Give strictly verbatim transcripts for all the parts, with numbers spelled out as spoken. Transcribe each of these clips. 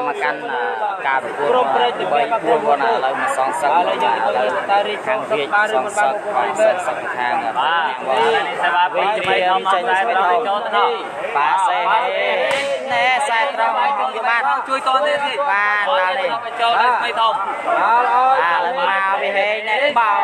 มากันการประกวดใบบัววันอะไรมาสองสัปดาห์อะไรทางเรียนสองสัปดาห์สองสัปดาห์ทางบ้าใช่ป่ะวิธีใจไม่เท่าป้าเซ่เน่ใส่ตรงอยู่บ้านช่วยตอนนี้สิบ้านเราเนี่ยไม่ต้องอ่าแล้วมาไปเฮ้ยเนี่ยเบา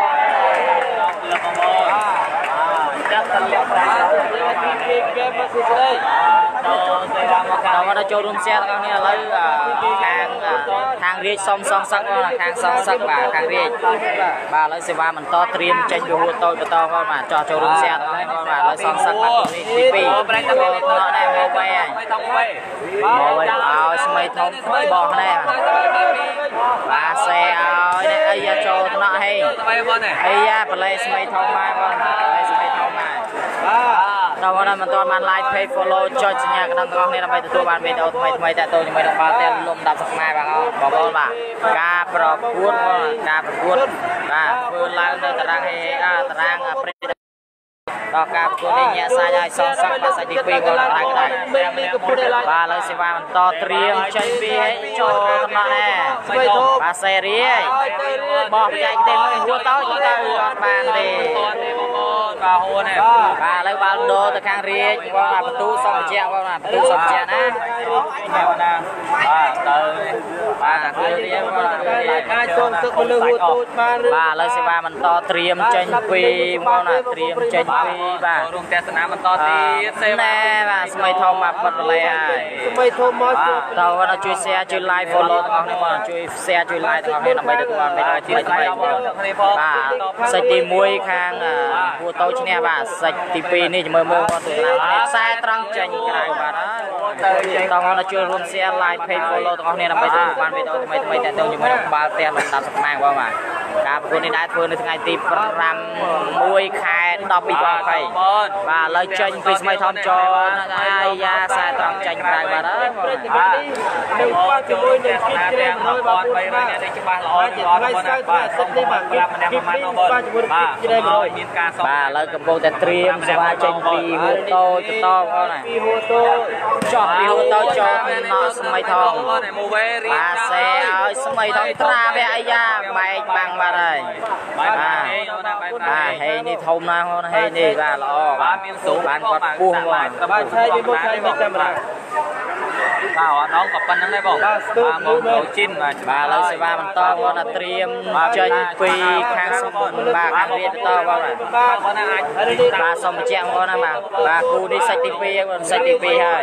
จับตะเลียบแล้วเกมมาสุดเลยเราก็ได้โจรุมเสียตรงนี้เลยทางทางเรียกสองสองสักทางสองสักบ่าทางเรียกบ่าเลยสิว่ามันต่อเตรียมใจดูหัวโตไปต่อก็มาจอโจรุมเสียตรงนี้ก็มาเลยสองสักแบบนี้ปีปีเราได้โมไปโมไปเอาสมัยทองบอกแน่บ่าเสียเอาเนี่ยไอ้ยาโจตนาให้ไอ้ยาไปเลยสมัยทองมาก่อนเลยสมัยทองมาเราวันนั้นมันตอนมันไลฟ์เพจ follow จอยสัญญากันตั้งแต่เนี่ยเราไปตัวบ้านไปเอาทำไมทำไมแต่ตัวยังไม่ต้องมาแต่ลมดับสักไม้บ้างเอาบอกว่าการประกวดการประกวดการเปิดไลน์ในตารางเฮตารางประเด็นต่อการประกวดนี้เนี่ยสายใหญ่สองสักภาษาดีปีก่อนอะไรก็ได้บ้าเลยสิว่ามันต่อเตรียมใช้ปีให้โจทย์มาแน่ภาษาเรียบอกใจเต็มหัวโต๊ะที่เราบ้านดีบาโฮเนี่ยบาเลยบาโดตะคางเรียกว่าประตูสองเจ้าว่าประตูสองเจ้านะแถวนั้นบาเตยบาคือเรียกว่าการโจมตึกมันเลยหัวตูดมาบาเลยสิว่ามันต่อเตรียมเจนปีว่าน่ะเตรียมเจนปีบาโรงเทศนามันต่อตีเซแน่บาสมัยทองมาปัดเลยอ่ะสมัยทองมาเราว่าช่วยแชร์ช่วยไลฟ์ follow ต่างๆเนี่ยมาช่วยแชร์ช่วยไลฟ์ต่างๆเนี่ยนำไปตัวไปได้ที่ไหนบาสตีมวยข้างหัวโตชเนี่ยบ้าสักทีปีนี่จะมือมือก็ตัวนั้นสายตรังใจกลายบ้าต้องเอาช่วยรวมเสียไลน์เพจ follow ต้องเอาเนี่ยนำไปตัวบ้านไปตัวทำไมทำไมแต่เดี๋ยวจะไม่ต้องบาเตียนมันตัดสักแมงว่ามาการประกวดนี้ได้เพื่อนในทั้งไอตีปรำมวยแข่ต่อปีต่อไปบ้าเลยใจปีสมัยทอมจอไอ้ยาสายตรังใจกลายบ้าแล้วบ้าเดี๋ยวว่าจะมวยเนี่ยคิดเรื่องน้อยบ้าไปเลยเนี่ยได้จะบ้าร้อยร้อยบ้าบ้าสักนิดบ้ามันยังประมาณน้อยบ้าบ้ามีการสอบบ้าเลยกับโบแต่เตรียมสบายใจปีหัวโตจะโตก็ไหนปีหัวโตจอดปีหัวโตจอดนอสมัยทองบ้าเซ่สมัยทองตราไปไอ้ยาใบบางบ้าเลยบ้าบ้าเฮ้ยนี่ทมนะเฮ้ยนี่บ้าล้อบ้ามีสูงบ้านก็ปูบ้าบ้าใช่ยังไม่ใช่ไม่จำเป็นบ้าน้องกับปันนั่งได้บอกบ้ามองเราจิ้นมาบ้าเราสิบ้ามันโตว่าน่ะเตรียมเจนปีข้างสมบูรณ์บ้าข้างเรียนโตว่าน่ะบ้าสมเจียงว่าน่ะบ้าบ้ากูนี่ใส่ตีปีวันใส่ตีปีให้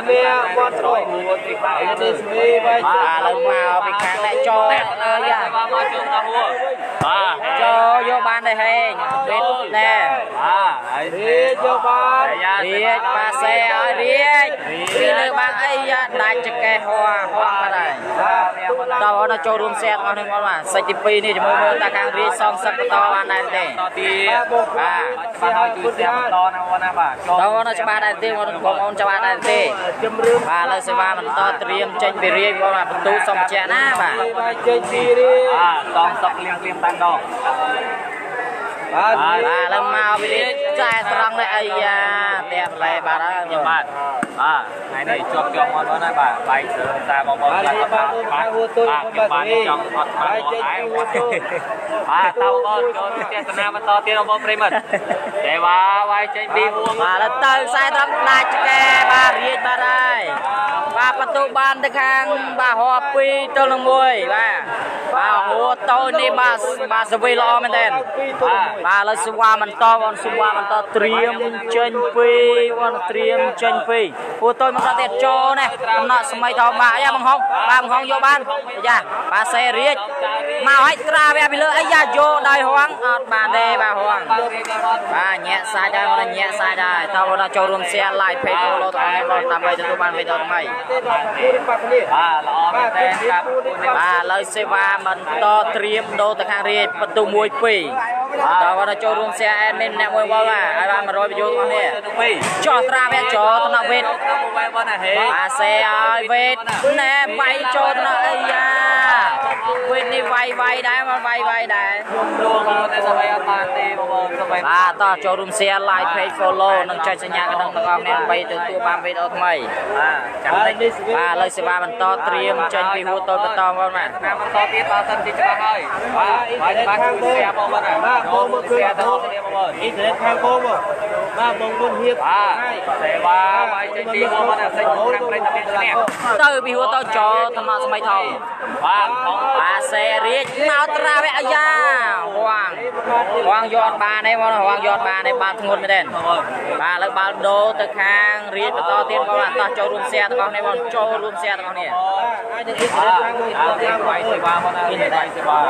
บ้าเรามาเอาไปข้างได้โจเลยอ่ะบ้าโจโยบานได้เฮงเด็ดแน่บ้าเรียโยบานเรียบ้าเซ่เรียเรียเลยบางไอ้ยาได้จะแก่หัวหัวมาได้ตอนนั้นโจรวมเสียเอาหนึ่งวันว่าใส่ตีปีนี่จะมือมือตาข้างเรียสองสัปดาห์วันนั้นเด้ต่อตีบ้าบ้าจุดเสียตอนนั้นวันนั้นบ้าตอนนั้นจะบ้าได้ตีวันผมเอาจะบ้าได้ตีบ้าเลยสิบ้ามันต่อเตรียมเจนไปเรียกว่าประตูสองเจ้านะบ้าเจนปีนี่สองสักเลี้ยงเลี้ยงตังดอกบ้าแล้วมาเอาไปดิใจตรังเลยไอ้ยาเตี้ยเลยบ้าแล้วยังบ้าบ้าไงนี่จบจบมันว่านะบ้าไปเสือตามองมองบ้าบ้าบ้ายังบ้าจังหมดมาหมดไอ้หมดบ้าเต้าบอลโจนเตี้ยสนามมันต่อเตี้ยเราบอลปริมัดเจ้าว่าไว้ใจปีหัวมาแล้วเตยใส่ตรังลายแกบ้าเรียนบ้าได้บ้าประตูบ้านตะคางบ้าหัวปีตัวลงมวยบ้าบ้าหัวโตนี่บ้าบ้าสวีล้อมันเด่นบ้าแล้วสุวามันต่อวันสุวามันต่อเตรียมเจนปีวันเตรียมเจนปีหัวโตมันก็เด็ดโจเนี่ยกำนัดสมัยทองมาไอ้ยาบังฮองบ้าบังฮองโยบ้านจ้าบ้าเสรียมาให้ตราไปเลยไอ้ยาโยได้ห้องบ้านเดบ้าห้องบ้าแง่สายได้มันแง่สายได้ตอนเราโจรวมเสียลายเพจโลโลตอนนี้เราทำไปตัวบ้านไปตัวทำไมบ้าล้อมันเต้นครับบ้าเลยเสวามันต่อเตรียมโดตะคางเรียประตูมวยปีตอนเราโจรวมเสียแอนนี่แนวมวยบอลว่าไอ้บ้านมาโรยไปโยนตรงนี้จ่อตราไปจ่อตะนักเวทบ้าเสียเวทแน่ไปจ่อตะนักไอ้ยาวินนี่ไวไวได้มันไวไวได้ดวงในสมัยตาตีบอลสมัยอ่าต่อโจรุมเซียไลน์เพจโฟโล่นังใจสัญญากันนังกองเนี่ยไปตัวตัวบางวิดีโอทำไมอ่าจังเลยอ่าเลยสิบามันต่อเตรียมใจปีหัวโตประตองกันมาน้ำมันต่อตีต่อสันติจะมาให้ว่าว่าจะมาเสียบอลมันอ่ะโจรุมเซียต่อเสียบอลอีกเล่นทางโค้งบ่มาบงบนเฮียอ่าเสียบ้าไปใจปีหัวมันอ่ะใส่ทางไปทำเป็นเนี่ยเตอร์ปีหัวโตโจธรรมะสมัยทองบ้าบ้าเซรีมาตราเวอายาวางวางยอดบาในวันวางยอดบาในบาทงดไม่ได้บาแล้วบาโดตะคางเรียนต่อเตียนว่าต่อโจรุมเสียตะกองในวันโจรุมเสียตะกองเนี่ยไปสิบาคนนั้นไปสิบา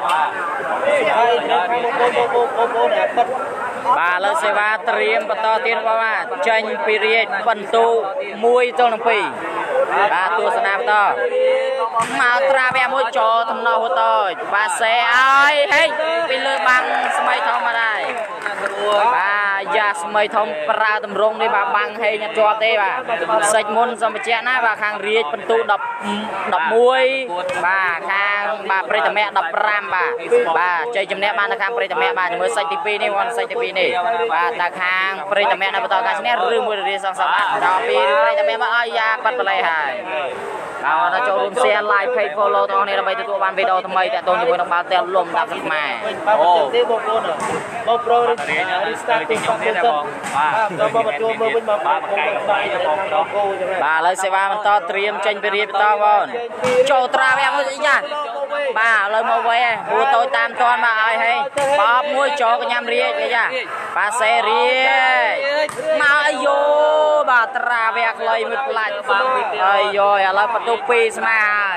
บาแล้วสิบาเตรียมต่อเตียนว่าจันปีเรียนบรรทุกมวยตัวหนึ่งปีบาตัวสนามต่อมาตราแบบมวยโจทำนองหัวต่อบาเซ่ไอ้เฮ้ยไปเลือกบังสมัยทองมาได้บายาสมัยทองปราตำรงได้บาบังให้ยัดจอเต้บาใส่มนสมัยเจ้าหน้าบาคางเรียบรรทุกดับดับมวยบาคางบาปริตแม่ดับรามบาบาใจจำแนกบ้านตะคางปริตแม่บาจะมือใส่ตีปีนี่วันใส่ตีปีนี่บาตะคางปริตแม่ในประตูการชนะรื้อมือเรียสองสามดาวปีปริตแม่มาอ้อยาปัดไปเลยหายเอาเราโจรุมเซียไลน์เพจโฟโล่ตรงนี้เราไปตัวบ้านวิดีโอทำไมแต่ตัวนี้เป็นต้องบาเตลลมดับสักมาโอ้บอโปรริสตาร์ติ้งฟังก์ชันบ้าเราบอตัวมือเป็นมาบ้าไก่บ้าบ้าเลยเสียบ้ามันต่อเตรียมเจนไปเรียบต่อบอลโจตราแบบนี้จ้ะบ้าเลยมาไว้หัวโตตามตอนมาไอ้ให้ป๊อปมวยโจกันยำเรียบเลยจ้ะปาเซเรียมาไอโยบ้าตราแบบเลยมืดปลายไอโยอะไรประตูปีสมา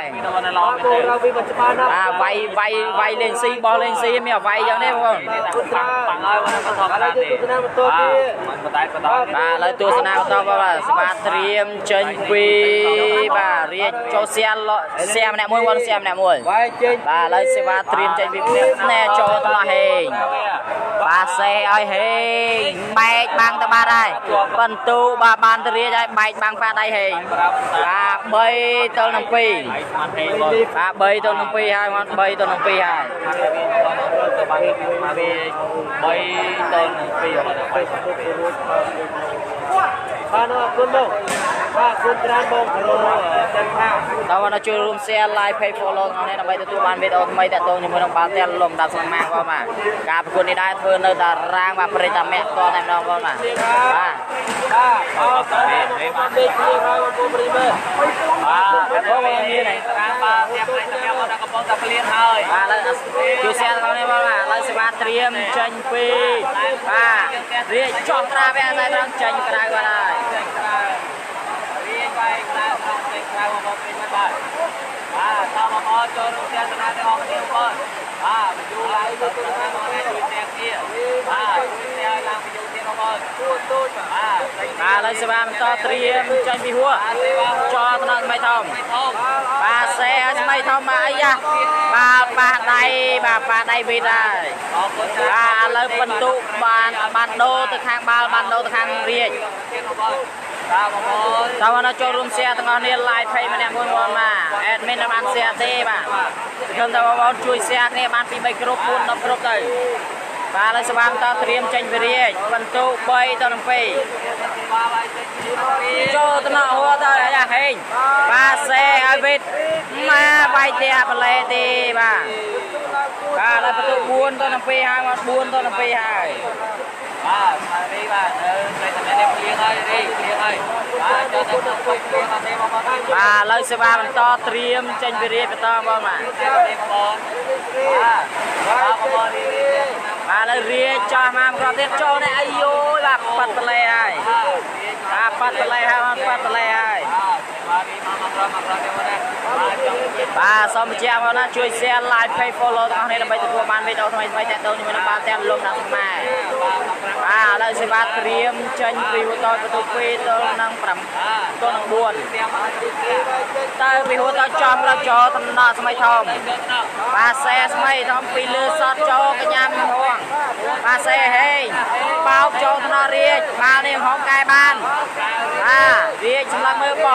อ่าไวไวไวเลนซีบอลเลนซีมีไวอย่างนี้พวกบ้าเลยตัวสนามต่อว่าสมาเตรียมเชิญปีบ้าเรียกโจเซียนเซียมแหนมวยวันเซียมแหนมวยบ้าเลยสมาเตรียมเชิญปีแน่โจตลอดเฮงบ้าเซ่ไอเฮงแบกบางตะบาได้บรรทุกบ้าบานเรียได้แบกบางฟ้าได้เฮงบ้าใบต้นน้ำปีบ้าใบต้นน้ำปีให้มันใบต้นน้ำปีให้มาบีใบต้นน้ำปีบ้านเราคุณบ้างบ้านคุณร้านบ้องโลจันทร์ตอนนั้นจูรุมเซียไลฟ์เพจโฟโล่ตรงนี้เราไปตัวบ้านวิดีโอทำไมแต่ตัวนี้มันต้องบาเตลลมดับสมัยก็มาการประกวดนี้ได้เธอเนื้อตารางมาปริตาเมตตัวในน้องก็มาบ้าบ้าเอาตัวนี้มาเด็กที่เราบุบริเวณบ้าเพราะว่านี่ไหนการบ้าเตรียมอะไรจะเตรียมอะไรกระป๋องตะเลียนเลยบ้าแล้วจูเซียตรงนี้ว่าเราสมาเตรียมเชนปีบ้าเรียกจอมตราไปอะไรบ้างเชนกระไรก็ได้เรียกไปแล้วเป็นใครมาบอกเป็นไม่ได้บ้าถ้ามาพอโจรุมเซียตนาได้ออกเดียวก่อนบ้าไปดูไลฟ์ตัวนั้นมาได้ดูแจกเที่ยวบ้าดูเซียลังไปดูเที่ยวก่อนตู้ตู้บ้าบ้าเลยสบายมันต่อเตรียมเชนปีหัวจอตนาไม่ทอมบ้าเซ่ไม่ทอมมาไอ้ยะบ้าปาได้บ้าปาได้ไม่ได้บ้าเลยบรรทุกบานบานโดตะคางบาลบานโดตะคางเรียกตอนนั้นโจรุมเซียตรงนี้ไลฟ์เพย์มันเนี่ยมวยวนมาแอดมินบ้านเซียเต้บ้าจนแต่ว่าช่วยเซียเนี่ยบ้านปีใบกรุบปุ่นนับกรุบเลยบ้าเลยสบายต่อเตรียมเจนไปเรียกบรรทุกใบตอนนั้นไปโจตนาหัวต่ออยากเห็นบ้าเซ่ไอวิทมาใบเตียบเลยตีบ้าบ้าเลยประตูบุญตอนนั้นไปหามาบุญตอนนั้นไปหาบ้ามาดีบ้าเออในสมัยนี้เลี้ยงให้ดีเลี้ยงให้บ้าจะต้องต้องไปเลี้ยงอะไรมาบ้างบ้าเลยสบายมันต่อเตรียมเจนไปเรียกไปต่อบ้างมาบ้าบ้าบ้าดีบ้าเลยเรียกจอมามันก็เรียกจอในอายุแบบปัดเลยไอ้บ้าปัดเลยฮะมันปัดเลยไอ้บ้าสมเจียมานะช่วยแชร์ไลฟ์เพจโฟโล่ตรงนี้เราไปตัวบ้านไปตัวทำไมไปแต่ตัวนี้มันบ้านแต่ลมหนักมากบ้าแล้วสิบ้าเตรียมเชิญปีหัวต่อประตูปีตัวนั่งปรับตัวนั่งบุญตาปีหัวต่อจอมเราจอตำหนักสมัยทองบ้าเซ่สมัยทองปีเลือดซอดโจกระยำห่วงบ้าเซ่เฮ้ยเป้าโจตำหนักเรียกมาเนี่ยห้องกายบ้านบ้าเรียกสำหรับมือปอ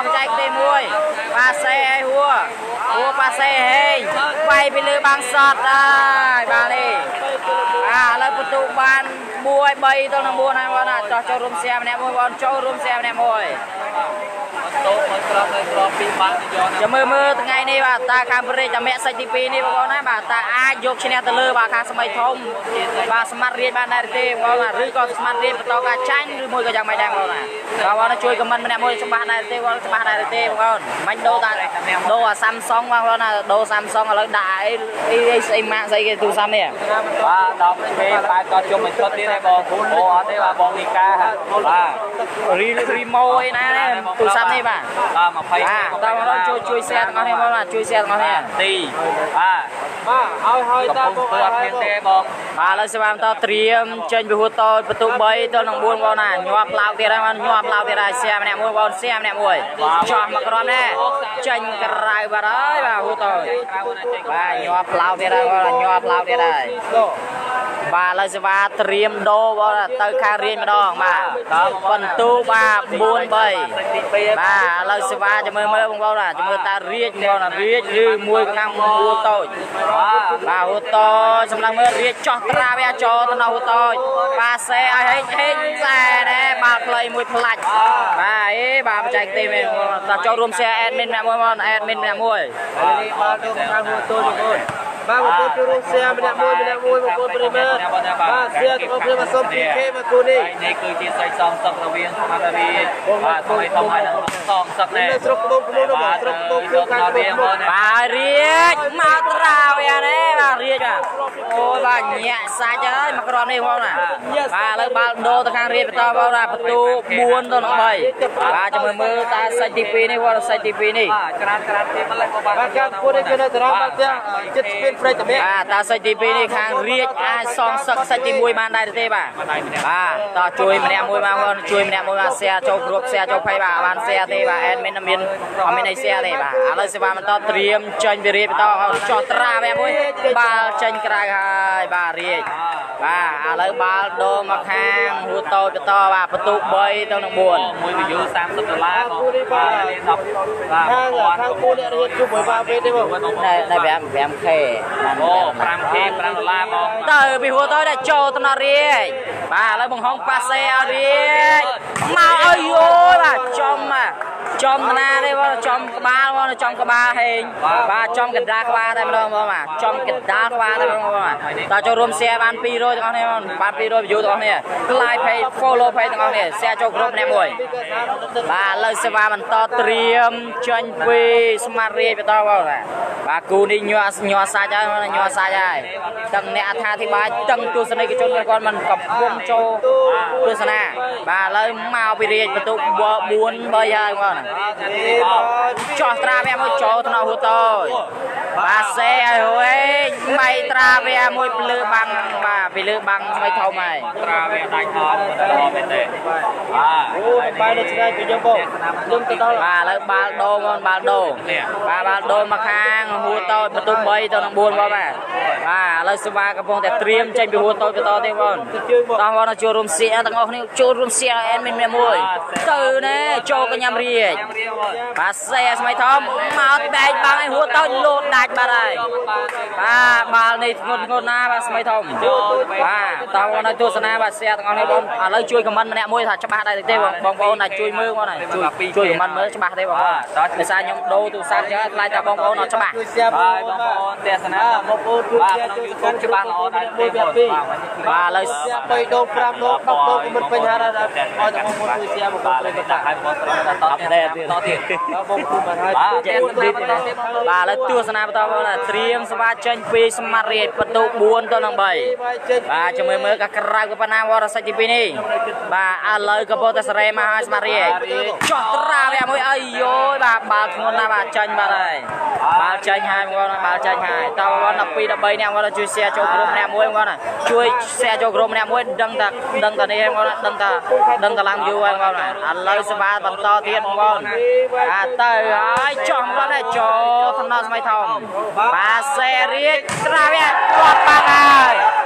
บใจเต็มมวยปาเซ่หัวหัวปาเซ่เฮงไปไปเลยบางสอดได้บางเลยอ่าแล้วประตูบานมวยใบต้นน้ำบัวนะว่าน่ะจอโจรุมเสียมเนี่ยมวยบอลโจรุมเสียมเนี่ยมวยโต๊ะมันกรอบเลยกรอบปีบังจะมือมือตั้งไงนี่ว่าตาคามบริจะแม่ใส่ทีปีนี่บอกนะบ่าตาอายกชนะตะลือบ่าคาสมัยทมบ่าสมัติเรียนบ้านนายเต้บอกนะหรือก็สมัติเรียนประตูการชันหรือมวยก็ยังไม่ได้บอกนะบอกว่าช่วยกับมันมันมวยสมัตินายเต้ว่าสมัตินายเต้บอกมันโดตาโดอ่ะซัมซุงบอกนะโดซัมซุงแล้วได้ไอ้ไอ้มาใส่cáiទូซัมเนี่ยว่าดอกเพย์ไปก็จมมันชดที่ได้บอกโอ้ที่ว่าบอกนิกาฮะว่ารีรีโมยนะទូซัมนี่บ่าอ่ามาไฟอ่าตอนเราช่วยช่วยเสียกันให้บ่ล่ะช่วยเสียกันให้ตีอ่ามาเอาให้ตาบอกให้บอกมาแล้วสิว่าตอเตรียมเชิญไปหัวโตประตูใบตัวน้องบัวบ่น่ะยัวเปล่าที่ได้มันยัวเปล่าที่ได้เสียแม่มวยบ่เสียแม่มวยชอบมากรอนแน่เชิญกระไรบ่ได้บ่หัวโตว่ายัวเปล่าที่ได้บ่ยัวเปล่าที่ได้บ่แล้วสิว่าเตรียมโดบ่ទៅខាងរៀនម្ដងបាទបន្ទូបាទបួនបីបាទឥឡូវសិវាจะមើលមើលបងប្អូនណាจะមើលតារៀបបងណារៀបឬមួយខាងហួរតូចបាទហួរតូចសម្រាប់មើលរៀបចោះត្រាវាចោទៅនៅហួរតូចបាទសេឲ្យហេងហេងខ្សែដែរបាទខ្លីមួយផ្លាច់បាទអេបាទបច្ចេកទេសមែនតាចូលរួម share admin ម្នាក់មួយបង admin ម្នាក់មួយបាទចូលខាងហួរតូចបងប្អូនបាទបងប្អូនចូលរួម share ម្នាក់មួយម្នាក់មួយបងប្អូនប្រិមត្តបាទ share ទៅបងប្អូនមកសុំ พี เค មកគូនេះនេះគឺជាសៃសំសឹករវាងស្មារតីបាទថ្មីថ្មីនឹងសងសឹកដែរស្រុកក្បូនក្បូនរបស់ស្រុកក្បូនខ្លួនខាងរៀងបាទរៀបមកត្រាវយ៉ានេះបាទរៀបបាទអូយបាទញាក់សាច់ហើយមកក្រមនេះបងណាបាទឥឡូវបាល់ដូរទៅខាងរៀបបន្តបងណាបន្ទូបួនទៅនឹងបីបាទចាំមើលមើលតាសាច់ទីពីរនេះបងសាច់ទីពីរនេះក្រានក្រានទីម្លេះក៏បាទការគួរនេះគឺនៅតារាបាទចិត្តស្ពានព្រៃតាមេបាទតាសាច់ទីពីរនេះខាងរៀបអាចសងសឹកសាច់ទីមួយបានដែរទេបាទបាទតោះជួយម្នាក់មួយមកបងជួយម្នាក់មួយមក share ចូលគ្រប់ share ចូលភ័យបាទបាន share ទេបាទ admin មានអត់មានអី share ទេបាទឥឡូវសេវាបន្តត្រៀមចេញពីរៀបបន្តចោះត្រាវាមួយបាល់ចេញក្រៅហើយបាទរៀបបាទឥឡូវបាល់ដូរមកខាងហួរតូចបន្តបាទបន្ទុកបីទៅនឹងបួនមួយវីយូសាមសិបដុល្លារបាទលេខដប់បាទខាងខាងគូនេះរៀបជួបមួយបាទពេលទេបងតែតែ 5 5k អូ 5k 5ដុល្លារបងទៅពីហួរតូចដល់ចូលទៅដល់រៀបបាទឥឡូវបង្ហងប៉ាសេឲ្យរៀបមកអើយអូយបាទចំបាទចំណាទេបងចំក្បាលបងចំក្បាលហេងបាទចំកណ្ដាលក្បាលតែម្ដងបងបាទចំកណ្ដាលក្បាលតែម្ដងបងតើចូលរួម share បានពីរយទាំងអស់នេះបងបានពីរយ view ទាំងអស់នេះ like page follow page ទាំងអស់នេះ share ចូលក្រុមម្នាក់មួយបាទឥឡូវសេវាបន្តត្រៀមចាញ់ពីស្មារតីបន្តបងបាទគូនេះញ័រញ័រសាច់ហើយញ័រសាច់ហើយទាំងអ្នកអត្ថាធិប្បាយទាំងទស្សនិកជនគាត់មិនកំពុងចូលទស្សនាបាទឥឡូវមកពីរាជបន្ទុកបួនបីហើយបងចោះត្រាវាមួយចូលទៅនៅហួរតូចបាទសេឲ្យវិញបៃត្រាវាមួយភ្លឺបាំងបាទពីលើបាំងថ្មីធំហើយត្រាវាដាច់ថតដល់មែនទេបាទអូបាយនៅឆ្ងាយពីយើងបងយើងទៅដល់បាទឥឡូវបាល់ដូងបងបាល់ដូងបាទបាល់ដូងមកខាងហួរតូចបន្ទុកបីទៅនឹងបួនបងបាទបាទឥឡូវសេវាកំពុងតែត្រៀមចេញពីហួរតូចបន្តទេបងតោះបងចូលរួម share ទាំងអស់គ្នាចូលរួម share admin មួយទៅណែចូលកញ្ញាំរៀបបាទសេស្មីធំមកបែកបាំងឲ្យហួរតូចលោតដាច់បាត់ហើយបាទបាល់នេះធ្ងន់ធ្ងរណាបាទស្មីធំបាទតោះបងនៅទស្សនាបាទ share ទាំងអស់គ្នាបងឥឡូវជួយ comment ម្នាក់មួយថាច្បាស់ដែរទេបងប្អូនណាជួយមើលបងណាជួយជួយ comment មើលច្បាស់ទេបងប្អូនដោយសារខ្ញុំដូរទូរស័ព្ទចឹងខ្លាចថាបងប្អូនអត់ច្បាស់បាទបងប្អូនទស្សនាបងប្អូនជួយ share ជួយ YouTube ច្បាស់ល្អដែរទេបងបាទឥឡូវបីដង5ដង10ដងមិនបញ្ហាដែរឲ្យតែបងប្អូនជួយ share បងប្អូនត្រូវតែឲ្យបងប្អូនតតទៀតតទៀតបងប្អូនបានហើយបាទចេះមិនទេបាទឥឡូវទស្សនាបន្តបងណាត្រៀមស្វាចេញពីស្មារតីបន្ទុកបួនទៅនឹងបីបាទចាំមើលមើលកាក្រៅក៏ប៉ុណ្ណាវរសាច់ទីពីរនេះបាទឥឡូវក៏ពោលតែសេរីមកឲ្យស្មារតីចោះត្រាវាមួយអីយោបាទបាល់ធ្ងន់ណាស់បាទចាញ់បាទហើយបាល់ចាញ់ហើយបងបាល់ចាញ់ហើយតើបង12 13នាក់បងជួយ share ចូលក្រុមម្នាក់មួយបងណាជួយ share ចូលក្រុមម្នាក់មួយដឹងថាដឹងថានេះបងដឹងថាដឹងថាឡើងយូរហើយបងណាឥឡូវស្វាបន្តទៀតបងអាទៅហើយចោះបងណាចូលថ្នាក់ស្មីធំបាទសេរីត្រាវាគាត់បាត់ហើយ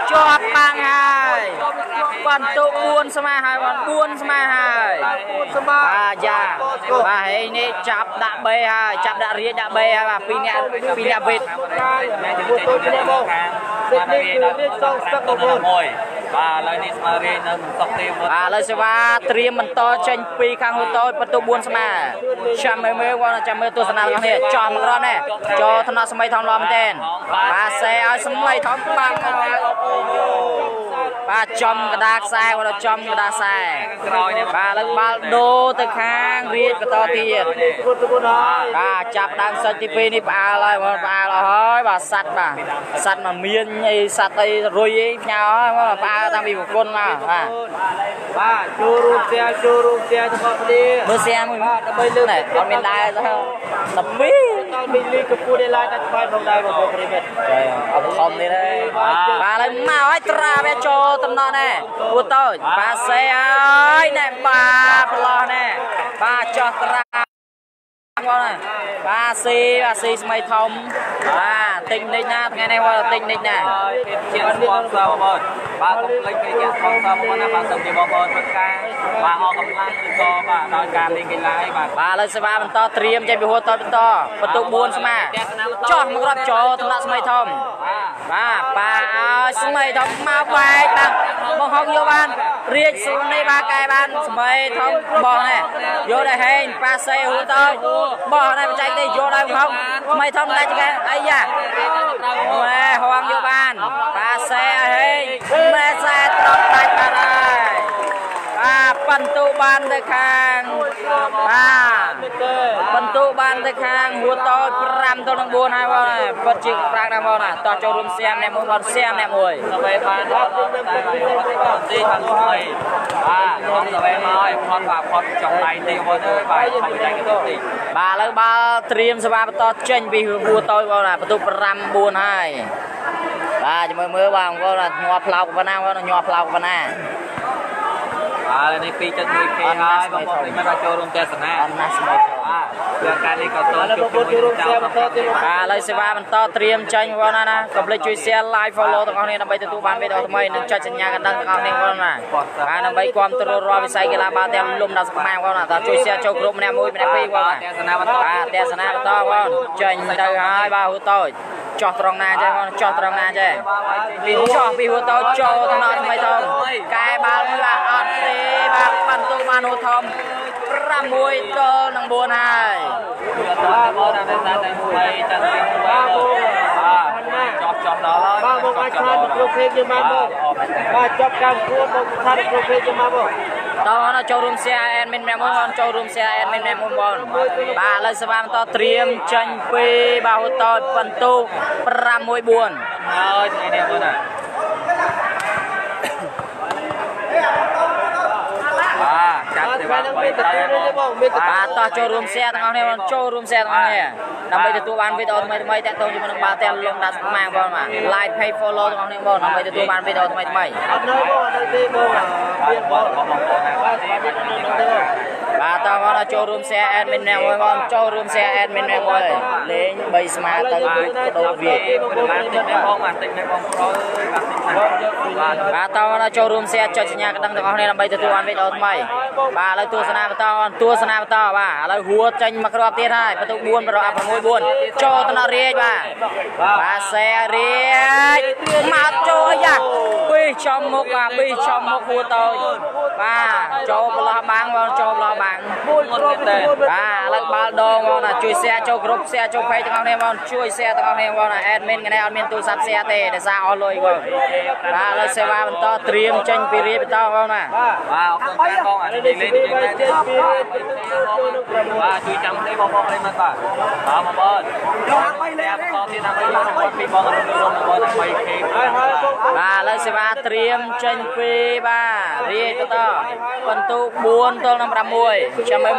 ជាប់បាំងហើយបន្ទុកបួនស្មើហើយបងបួនស្មើហើយបាទយ៉ាបាទហើយនេះចាប់ដាក់បេហើយចាប់ដាក់រាជដាក់បេហើយបាទពីរអ្នកពីរអ្នកវេទសេចក្តីគឺរាជសងសឹកបងមួយបាទឥឡូវនេះស្មារតីនៅមិនសុខទេបាទឥឡូវសេវាត្រៀមបន្តចេញពីខាងហូតូចបន្ទុកបួនស្មើចាំមើលមើលបងចាំមើលទស្សនៈរបស់នេះចំក្រននេះចូលថ្នាក់សម័យថងឡំមែនបាទសេឲ្យសម័យថងបាំងបាទចំកដាខ្សែបងចំកដាខ្សែក្រោយនេះបាទឥឡូវបាល់ដូរទៅខាងរាជបន្តទៀតបាទចាប់ដើមសិចទីពីរនេះផ្អើលហើយបងផ្អើលអស់ហើយបាទសัตว์បាទសัตว์មកមានអីសัตว์អីរុយអីផ្ញើហើយបងផ្អើលតាំងពីប្រគុណមកបាទបាទចូលរួមផ្ទះចូលរួមផ្ទះទាំងអស់គ្នាមើលសៀមួយដើម្បីលើកនេះអត់មានដែរទៅដល់ពីដល់មីលីកពូដេឡាតែស្បាយផងដែរបងប្អូនប្រិមិត្តអត់ខំនេះទេបាទឥឡូវមកឲ្យត្រាវាចូលតំណណែពូតូចបាទសេហើយណែបាទប្រឡោះណែបាទចោះត្រាបងណាបាទស៊ីបាទស៊ីស្មីធំបាទទិញនិចណាថ្ងៃនេះគាត់ទិញនិចណាជាស្ពនស័របងប្អូនបាទកុំភ្លេចគេជាស្ពនស័របងប្អូនណាបាទសូមជម្រាបបងប្អូនធ្វើការបាទអស់កម្លាំងឬក៏បាទដោយការលេងកីឡាអីបាទបាទឥឡូវសេវាបន្តត្រៀមចេញពីហួរតបន្តបន្ទុកបួនស្មើចោះមករាប់ចូលថ្នាក់ស្មីធំបាទប៉ាឲ្យស្មីធំមកបែកបាទបងហុកយកបានរាជសួននេះបាទកែបានស្មីធំបងនេះយកដែរហេងប៉ាសេហួរតបោះនេះបច្ចេកទេសយកដល់ផងថ្មីធំតែចែកអីយ៉ាម៉ែហងយកបានប៉ាសេឲ្យហេងម៉ែសេត្រង់ដាច់បានហើយបាទបន្ទុបានទៅខាងបាទបន្ទុបានទៅខាងហួរតូចប្រាំទល់នឹងបួនហើយបងពិតជាប្រាំងណាស់បងណាតោះចូលរួមសៀមអ្នកមួយបងសៀមអ្នកមួយដើម្បីបានដល់តែបាទទីខាងស្មីបាទខំទៅមកឲ្យផត់បាទផត់ចំដៃទីបងអើយបាទខំចែកទៅទីបាទឥឡូវបាល់ត្រៀមសេវាបន្តចេញពីហួរតូចបងណាបន្ទុប្រាំបួនហើយបាទចាំមើលមើលបងបងណាងាប់ផ្លោកប៉ុណ្ណាបងងាប់ផ្លោកប៉ុណ្ណាបាទនេះពីចិត្តមួយគេហើយបងប្អូនមកចូលរួមទស្សនាអត់ណាស់ស្មីបាទយកការនេះក៏តជួបជាមួយចាំបន្តទៀតបាទឥឡូវសេវាបន្តត្រៀមចេញបងណាណាកុំភ្លេចជួយ share live follow ទាំងអស់គ្នាដើម្បីទទួលបានវីដេអូថ្មីនិងចុចសញ្ញាកណ្ដឹងទាំងអស់គ្នាបងណាបាទដើម្បីគាំទ្ររាល់វិស័យកីឡាបាល់ទះលំដល់ស្មាបងណាតើជួយ share ចូលក្រុមម្នាក់មួយម្នាក់ពីរបងទស្សនាបន្តបាទទស្សនាបន្តបងចេញទៅហើយបាទហួរតូចចោះត្រង់ណាចេះបងចោះត្រង់ណាចេះពីចោះពីហួរតូចចូលថ្នាក់ថ្មីធំកែបាល់មួយបាទអត់ទេបាទបន្ទុកបានហួរធំប្រាំមួយទល់នឹងបួនហើយបាទបងតាមតែតែមួយចាត់ទីបាទបាទចោះចោះដល់ហើយបាទបងអាចខ្លាចគ្រប់ពេកយើងបានបងបាទចប់កម្មគួរបងខ្លាចគ្រប់ពេកយើងមកបងតោះណាចូលរួម share admin ម្នាក់មួយបងចូលរួម share admin ម្នាក់មួយបងបាទឥឡូវសេវាបន្តត្រៀមចេញពីបាទហូតូចបន្ទុកប្រាំមួយបួនហើយថ្ងៃនេះបងណាបាទចាប់ទេបាទបីទៅបាទតោះចូលរួម share ទាំងអស់គ្នាបងចូលរួម share ទាំងអស់គ្នាដើម្បីទទួលបានវីដេអូថ្មីថ្មីតាក់ទងជាមួយនឹងបាល់ទះលំដាប់ស្មាងបងបាទ like page follow ទាំងអស់គ្នាបងដើម្បីទទួលបានវីដេអូថ្មីថ្មីអត់នៅបងអត់នៅទេបងវាបងបងបងបាទស្វាគមន៍នៅនៅទេបាទតោះបងចូលរួម share admin អ្នកមួយបងចូលរួម share admin អ្នកមួយលេងបីស្មាទៅដូរវាបាទតិចនេះបងបាទតិចនេះបងប្រុសបាទតិចបាទតោះបងចូលរួម share ចុចសញ្ញាកណ្ដឹងទាំងអស់គ្នាដើម្បីទទួលបានវីដេអូថ្មីបាទឥឡូវទស្សនាបន្តទស្សនាបន្តបាទឥឡូវហួរចេញមកគ្រាប់ទៀតហើយបន្ទុកបួនប្រអប់6 4ចូលថ្នាក់រាជបាទបាទសេរាជមកចូលយ៉ាពីចំមុខបាទពីចំមុខហួរតូចបាទចូលប្រឡោះបាំងបងចូលប្រឡោះបាំងមួយគ្រាប់ទេបាទឥឡូវបាល់ដងបងណាជួយ share ចូលក្រុម share ចូល page ទាំងអស់គ្នាបងជួយ share ទាំងអស់គ្នាបងណា admin កណែអត់មានទូរស័ព្ទ share ទេដោយសារអស់លុយបងបាទឥឡូវសេវាបន្តត្រៀមចេញពីរាជបន្តបងណាបាទអរគុណបងបងអានេះលេងលេងដែរបាទជួយចាំនេះបងប្អូនប្រិមត្តបាទបាទបងប្អូនយកហាក់បីលេងបន្តទៀតដើម្បីយកបងពីបងរំលងបងដើម្បី K ហើយហើយបាទឥឡូវសេវាត្រៀមចេញពីបាទរាជបន្តបន្ទុកបួនទល់នឹងប្រាំមួយចាំមើលមើ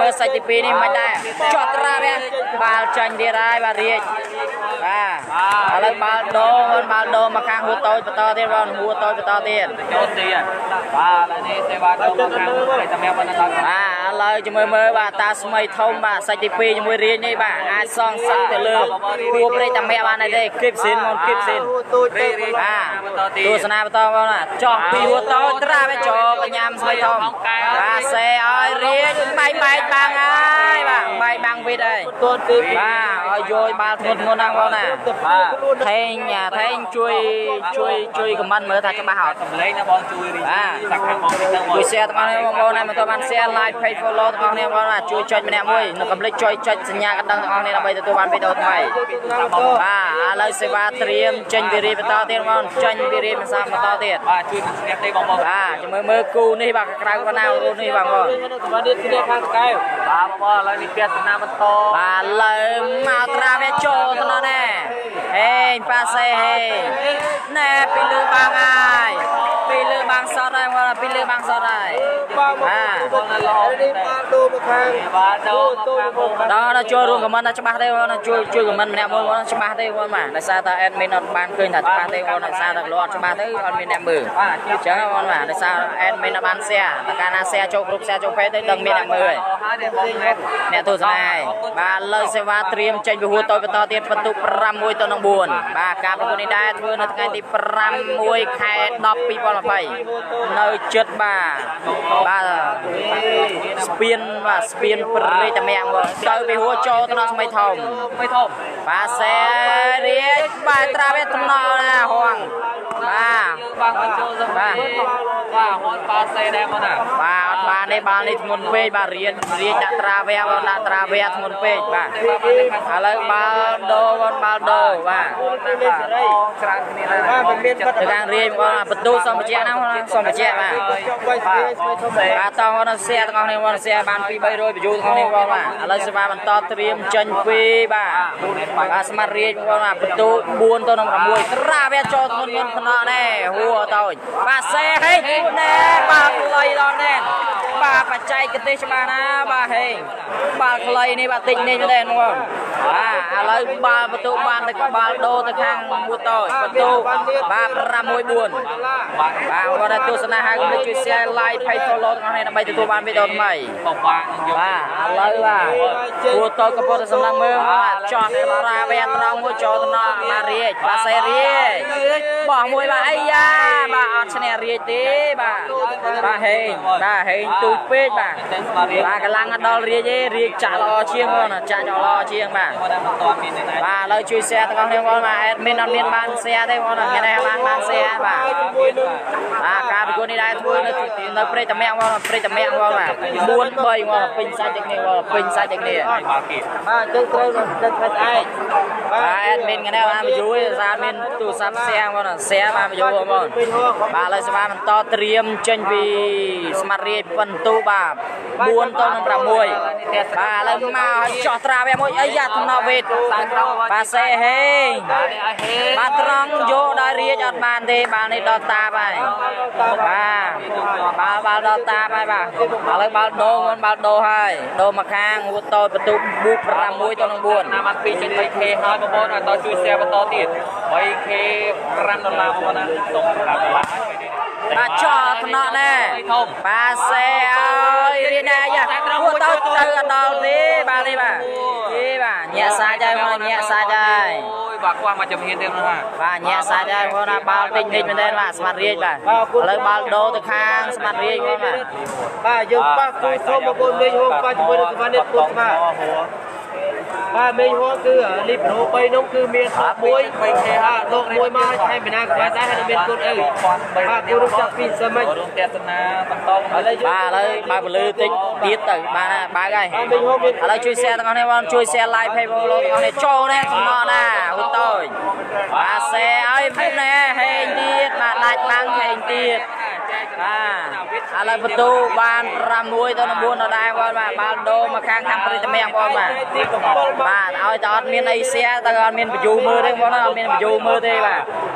មើលសាច់ទីពីរនេះមិនដែរចត់ត្រាវះបាល់ចាញ់ទៀតហើយបាទរាជបាទឥឡូវបាល់ដូបាល់ដូមកខាងហួរតូចបន្តទៀតបងហួរតូចបន្តទៀតចូលទៀតបាទឥឡូវនេះសេវាដូមកខាងព្រៃតាមាំបន្តបាទឥឡូវជាមួយមើលបាទតាស្មីធំបាទសាច់ទីពីរជាមួយរាជនេះបាទអាចសងសឹកទៅលើគួរព្រៃតាមាំបានទេគីបស៊ីនមកគីបស៊ីនបាទទស្សនាបន្តបងចោះពីហួរតូចត្រាវះចោកញ្ញាំស្មីធំបាទសេឲ្យរាជបែកបែកបាំងហើយបាទបែកបាំងវិតហើយបាទឲ្យយកបាល់ធ្ងន់ធ្ងន់ណាស់បងណាបាទថេងថេងជួយជួយជួយខមមិនមើលថាច្បាស់អត់សម្លេងណាបងជួយរីសាក់ខាងបងនេះទៅមកជួយ share ទាំងអស់នេះបងប្អូនណាមិនទាន់បាន share like page follow ទាំងអស់នេះបងណាជួយចុចម្នាក់មួយនៅកំលេចជួយចុចសញ្ញាកណ្ដឹងទាំងអស់នេះដើម្បីទទួលបានវីដេអូថ្មីបាទឥឡូវសេវាត្រៀមចេញវិរិយបន្តទៀតបងចេញវិរិយមិនសាបន្តទៀតបាទជួយឈ្នះទេបងប្អូនបាទចាំមើលមើលគូនេះបាទក្រៅកណ្ដៅគូនេះបងប្អូនបាទនេះគ្នាខាងកែវបាទបងប្អូនឥឡូវនេះទស្សនាបន្តបាទលើមកត្រាវះចូលទៅណែហេងប៉ាសេហេងណែពីលើបាំងហើយពីលើបាំងសតហើយបងពីលើបាំងសតហើយបាទបងណាល្អនេះបាទដូមកខាងបាទដូដល់ដល់ចូលរួមខមមិនច្បាស់ទេបងជួយជួយខមមិនម្នាក់មួយបងច្បាស់ទេបងបាទដោយសារតែ admin អត់បានឃើញថាច្បាស់ទេបងដោយសារតែលោកអត់ច្បាស់ទេអត់មានអ្នកមើលបាទអញ្ចឹងបងបាទដោយសារ admin អត់បាន share តែកាលណា share ចូលគ្រប់ share ចូល page ទៅដឹងមានអ្នកមើលហើយអ្នកទស្សនាហើយបាទលើសេវាត្រៀមចេញពីហួរតូចបន្តទៀតបន្ទុកប្រាំមួយទៅនឹងបួនបាទការប្រកួតនេះដែរធ្វើនៅថ្ងៃទីប្រាំមួយខែដប់ពីរពាន់ยี่สิบនៅចិត្តបាទបាទស្ពានបាទស្ពានព្រៃតាមាំងមកទៅពីហួរចូលទៅដល់ស្មីធំស្មីធំបាទសេរីបាទត្រាវះតំណណាហងបាទបាទបញ្ចូលសបាទបាទហត់ប៉ាសេដែរមកណាបាទអត់បានទេបាល់នេះធ្ងន់ពេកបាទរៀនរៀនដាក់ត្រាវះបងដាក់ត្រាវះធ្ងន់ពេកបាទឥឡូវបាល់ដូបងបាល់ដូបាទច្រើនគ្នាណាបាទមិនមានទៅខាងរៀនបងបន្ទូសំបជាណាសំបជាបាទបាទតោះបងសៀទាំងអស់នេះបងសៀបានពីបីរយបញ្យូទាំងអស់នេះបងបាទឥឡូវសេវាបន្តត្រៀមចេញពីបាទបាទស្មាត់រៀនបងបាទបន្ទូបួនទៅនឹងប្រាំមួយត្រាវះចូលធ្ងន់ធ្ងន់ថ្នាក់ណែហួរតូចបាទសេហេណែបាទខ្លីដល់ណែបាទបច្ចេកទេសច្បាស់ណាបាទហេងបាល់ខ្លីនេះបាទតិចនេះមែនបងបាទឥឡូវបាល់បន្ទុកបានទៅបាល់ដូរទៅខាងហួរតូចបន្ទុកបាទប្រាំមួយបួនបាទគាត់ទស្សនាហើយកុំភ្លេចជួយ share like page follow ទាំងអស់នេះដើម្បីទទួលបានវីដេអូថ្មីបងបាទបាទឥឡូវបាទហួរតូចកំពុងតែសម្លឹងមើលបាទចោះត្រាវះត្រង់មួយចូលទៅដល់បាទរាជបាទសេរីបោះមួយបាទអីយ៉ាបាទអត់ឈ្នះរាជទេបាទបាទហេងបាទហេងទូចពេកបាទបាទកម្លាំងដល់រាជទេរាជចាក់ល្អជាងបងចាក់ល្អជាងបាទបាទឥឡូវជួយ share ទាំងអស់គ្នាបងបាទ admin អត់មានបាន share ទេបងមានតែបានបាន share បាទបាទការប្រកួតនេះដែរធ្វើនៅនៅព្រៃតាមាំងបងព្រៃតាមាំងបងបាទបួនបីបងពេញសាច់តែគ្នាបងពេញសាច់តែគ្នាបាទចឹងត្រូវទឹកផ្លែស្អែកបាទ admin គ្នាបានបញ្យូរសារមានទូរស័ព្ទ share បង share បានបញ្យូរបងបាទឥឡូវសេវាបន្តត្រៀមចេញពីស្មាត់រាជបន្ទូបាទបួនទៅនឹងប្រាំមួយបាទឥឡូវមកចោះត្រាវះមួយអីយ៉ាថ្នាក់វេតបាទសេហេងបាទត្រង់យកដល់រាជអត់បានទេបាល់នេះដល់តាបហើយបាទបាល់បាល់ដល់តាបហើយបាទឥឡូវបាល់ដូងបាល់ដូហើយដូមកខាងហួរតូចបន្ទុកបួកប្រាំមួយទៅនឹងបួនណាមកពីចេញ បីខេ ហើយបងប្អូនឲ្យតជួយ share បន្តទៀត បីខេ ប្រាំដុល្លារបងប្អូនណាសូមប្រាំដុល្លារបាទចោលថ្នាក់ណែបាទសេឲ្យរៀនណែយ៉ាហួរតូចទៅអត់ដល់ទេបាទនេះបាទទេបាទញាក់សាច់ហើយបងញាក់សាច់ហើយអូយបាទខ្វះមកចំហៀនទៀតណាបាទញាក់សាច់ហើយបងណាបាល់តិចតិចមែនទេបាទស្មាត់រាជបាទឥឡូវបាល់ដូរទៅខាងស្មាត់រាជបងបាទបាទយើងប៉ះគូធំបងប្អូនមេងហូបប៉ះជាមួយនឹងសមានិតពុកបាទបាទមេងហូបគឺលីប្រូបីនោះគឺមានមួយ បីខេ បាទលោកមួយមកថែមពីណាក៏បានដែរហើយមានគុណអីបាទគូនោះចាប់ពីសិមិញរួមទស្សនាបន្តឥឡូវបាទឥឡូវបើពលឺតិចទៀតទៅបាទបើកហើយឥឡូវជួយ share ទាំងអស់នេះបងជួយ share like page បងលោកទាំងអស់នេះចូលនេះសំណណាហួរតូចបាទ share ឲ្យមិនណែហេងទៀតបាទដាច់បាំងហេងទៀតបាទឥឡូវបន្ទូបានប្រាំមួយទៅនឹងបួនដដែលបងបាទបាល់ដូមកខាងខាងព្រៃតាមាំងបងបាទបាទឲ្យតែអត់មានអី share តែអត់មានបញ្យូមើលទេបងណាអត់មានបញ្យូមើលទេបាទ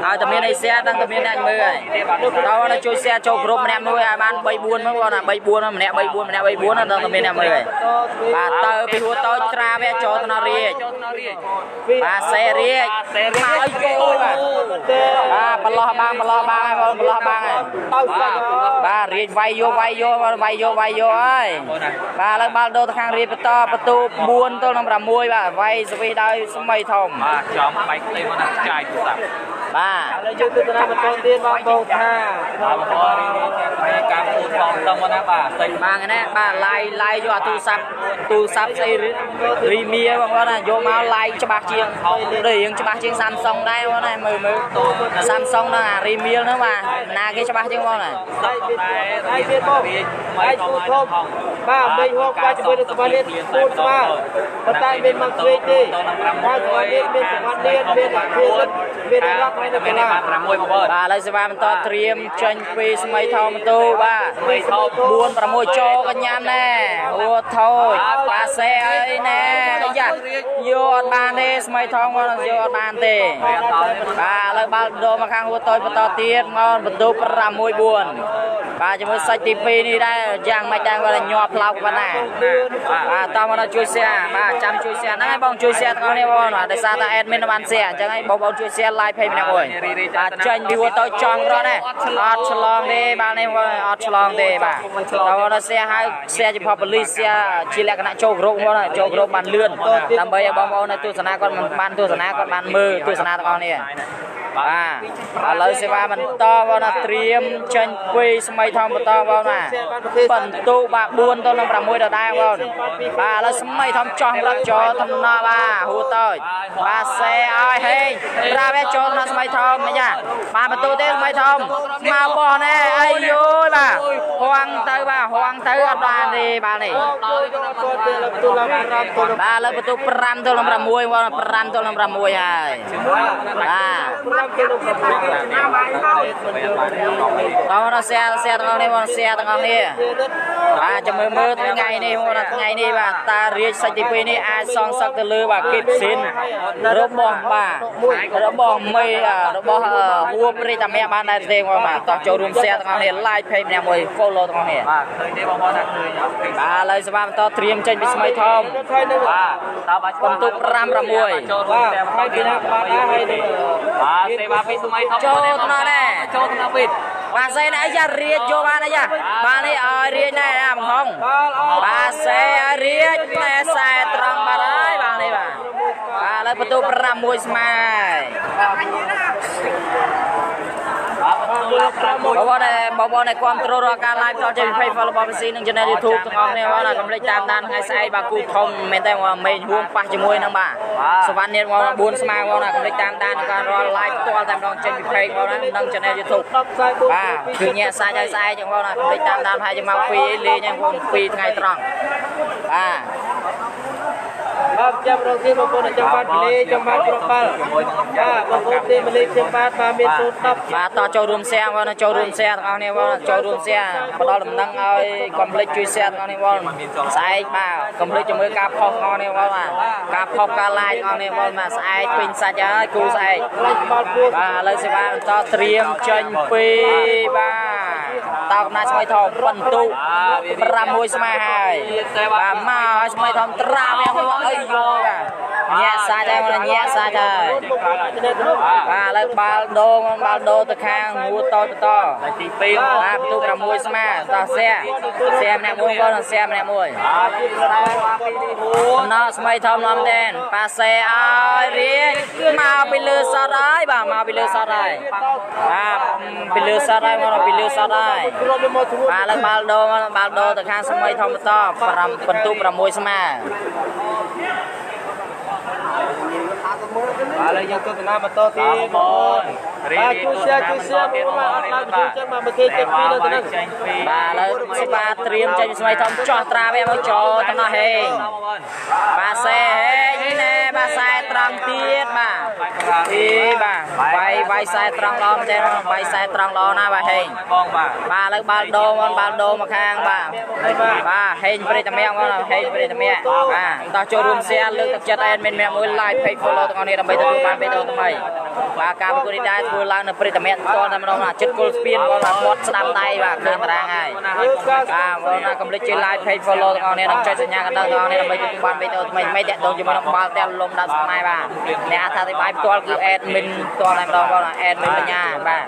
ហើយតែមានអីแชร์ដឹងតែមានអ្នកមើលហើយដល់ជួយ share ចូលក្រុមម្នាក់មួយឲ្យបាន3 4មកបងណា3 4ម្នាក់3 4ម្នាក់3 4ដល់តែមានអ្នកមើលហើយបាទទៅពីហួរតូចត្រាវៈចូលថ្នាក់រាជបាទសេរាជមកអីគោបាទបាទបលោះបាងបលោះបាងហើយបងបលោះបាងហើយបាទរាជវាយយកវាយយកវាយយកវាយយកហើយបាទឥឡូវបាល់ដូរទៅខាងរាជបន្តបន្ទូ4ទល់នឹង6បាទវាយសវិសដោយស្មីធំបាទចំបែកផ្ទៃមកណាចាយទូរស័ព្ទបាទឥឡូវយើងទៅតាមបន្តទៀតបងប្អូនថាបាទបងប្អូនរីនេះជាការពូតផងតឹងមកណាបាទស្អីបាទណាបាទឡាយឡាយយកទូរស័ព្ទទូរស័ព្ទស្អីរីមៀបងប្អូនណាយកមកឡាយច្បាស់ជាងរៀងច្បាស់ជាង Samsung ដែរបងណាមើលមើល Samsung ហ្នឹងអារីមៀហ្នឹងបាទណាគេច្បាស់ជាងបងណាដៃដៃទៀតបងដៃទូធំបាទមេហួរបាទជាមួយនឹងសមានាទូស្មើប៉ុន្តែមានមកស្វេកទេបាទសមានាមានសមានាមានអាគូមានរ៉ាប់ហើយនៅកន្លង 6បងប្អូនបាទឥឡូវសេវាបន្តត្រៀមចេញពីស្មីថោបន្ទូបាទស្មីថោ4 6ចូលកញ្ញាណែហួរថោចបាសេអីណែយ៉ាយកអត់បានទេស្មីថោមកយកអត់បានទេបាទឥឡូវបាល់ដូរមកខាងហួរតូចបន្តទៀតមកបន្ទូ6 4បាទជាមួយសាច់ទី2នេះដែរយ៉ាងម៉េចដែរគាត់ញាប់ផ្លោកប៉ុណ្ណាបាទតោះមកដល់ជួយ share បាទចាំជួយ share ហ្នឹងហើយបងជួយ share ទាំងអស់គ្នាបងដោយសារតែ admin បាន share អញ្ចឹងហើយបងប្អូនជួយ share live page ម្នាក់មួយបាទចេញពីហួរតូចចង់រត់ទេអត់ឆ្លងទេបាទនេះអត់ឆ្លងទេបាទតើដល់ share ហើយ share ជា public share ជាលក្ខណៈចូលក្រុមបងចូលក្រុមបានលឿនដើម្បីឲ្យបងប្អូននៅទស្សនាគាត់មិនបានទស្សនាគាត់បានមើលទស្សនាទាំងអស់គ្នាបាទឥឡូវសេវាបន្តបងណាត្រៀមចេញពីស្មីធំបន្តបងណាបន្ទូបាទ4ទល់នឹង6ដដែលបងបាទឥឡូវស្មីធំចោះរត់ចូលថ្នាក់បាទហួរតូចបាទសេឲ្យហេងប្រាវេចូលថ្នាក់ស្មីធំមិនយ៉ាបាទបន្ទូទេស្មីធំមកបោះណែអីយូយបាទហួងទៅបាទហួងទៅអត់បានទេបាទនេះបាទលើបន្ទូ5ទល់នឹង6បង5ទល់នឹង6ហើយបាទតោះដល់ share share ទាំងអស់នេះបង share ទាំងអស់នេះបាទចាំមើលមើលថ្ងៃនេះបងថ្ងៃនេះបាទតារាជសាច់ទី2នេះអាចសងសឹកទៅលើបាទគីបស៊ីនរបស់បាទរបស់មេរបស់ហួរព្រៃតាមាបានដែរទេបងបាទតោះចូលរួម share ទាំងអស់នេះ like page ម្នាក់មួយ follow ទាំងអស់នេះបាទឃើញទេបងប្អូនថាឃើញបាទឥឡូវស្វាបន្តត្រៀមចេញពីស្មីធំបាទតើបាទបន្ទុក5 6 បាទហើយពីណាបាទហើយនេះបាទសេវាពីស្មីធំចូលថ្នាក់ដែរចូលថ្នាក់ពីបាទសេណែយ៉ារៀបយកបានអីយ៉ាបាទនេះឲ្យរៀបណែណាបងហងបាទសេឲ្យរៀបណែខ្សែត្រង់បាទហើយបាទនេះបាទបាទឥឡូវបន្ទូ6ស្មើបងប្អូនបងប្អូនដែលគ្រប់គ្រងរាល់ការ live ចូលចេញពី Facebook របស់ pê xê និង channel YouTube ទាំងអស់គ្នាបងណាកុំភ្លេចតាមដានថ្ងៃស្អែកបាទគូធំមែនតើមេហួងប៉ះជាមួយនឹងបាទសវណ្ណនេះបង4ស្មើបងណាកុំភ្លេចតាមដានការរាល់ live ផ្ទាល់តែម្ដងចេញពី page បងណានិង channel YouTube បាទគឺញាក់សាច់ឲ្យស្អែកចឹងបងណាកុំភ្លេចតាមដានហើយមកពីលេងហ្នឹងបងពីថ្ងៃត្រង់បាទបាទចាំរងទីបងប្អូនចាំបានលេចាំបានប្រកបបាទបងប្អូនទីមលេខ្ញុំបាទបាទមានទូត10 បាទតចូលរួម share បងណាចូលរួម share ទាំងអស់គ្នាបងចូលរួម share ផ្ដល់ដំណឹងឲ្យកុំភ្លេចជួយ share ទាំងអស់គ្នាបងស្អែកបាទកុំភ្លេចជាមួយការផុសទាំងអស់គ្នាបងបាទការផុសការ like ទាំងអស់គ្នាបងបាទស្អែកពេញសាច់ហើយគូស្អែកបាទឥឡូវសេវាបន្តត្រៀមចេញពីបាទតោកណាស្មីធំបន្ទុក6ស្មើហើយបាទមកឲ្យស្មីធំត្រាវយ៉ាងអីយកបាទញាក់សាច់ហើយមកញាក់សាច់ហើយបាទឥឡូវបាល់ដូងបាល់ដូទៅខាងហួរតូចបន្តទី2 បាទបន្ទុក6ស្មើតោះសែសែម្នាក់មួយបងសែម្នាក់មួយណោស្មីធំនាំតែនប៉ាសេឲ្យរៀងមកពីលើសតហើយបាទមកពីលើសតហើយបាទពីលើសតហើយមកពីលើសតហើយបាទឥឡូវបាល់ដូងបាល់ដូទៅខាងស្មីធំបន្តបន្ទុក6ស្មើបាទហើយយើងទៅដំណើរបន្តទៀតបងបាទជួយ share ជួយ share មកមកអត់ឡើងជួយចឹងមកប្រទេសចេញពីនៅទៅនឹងបាទឥឡូវស្វាត្រៀមចេញស្មីធំចោះត្រាវាមកចូលតំណោះហេងបាទសេហេងនេះបាទខ្សែត្រង់ទៀតបាទទីបាទវាយវាយខ្សែត្រង់ល្អមែនទេវាយខ្សែត្រង់ល្អណាស់បាទហេងបងបាទបាទឥឡូវបាល់ដូងបាល់ដូងមកខាងបាទបាទហេងព្រៃតាមាំងបងហេងព្រៃតាមាំងបាទតោះចូលរួម share លើកទឹកចិត្ត admin ម្នាក់មួយ like page follow ទាំងអស់គ្នាដើម្បីទទួលបានវីដេអូថ្មីបាទការប្រកួតនេះដែរធ្វើឡើងនៅព្រឹត្តិមេតតតែម្ដងណាចិត្តគល់ស្ពានបងណាមាត់ស្ដាំដៃបាទឃើញតារាងហើយបាទបងណាកុំភ្លេចជួយ like page follow ទាំងអស់គ្នានិងចុចសញ្ញាកណ្ដឹងទាំងអស់គ្នាដើម្បីទទួលបានវីដេអូថ្មីៗតាក់ទងជាមួយនឹងបាល់តែលំដាប់ស្មៃបាទអ្នកអត្ថាធិប្បាយផ្ទាល់គឺ admin ផ្ទាល់តែម្ដងបងណា admin បញ្ញាបាទ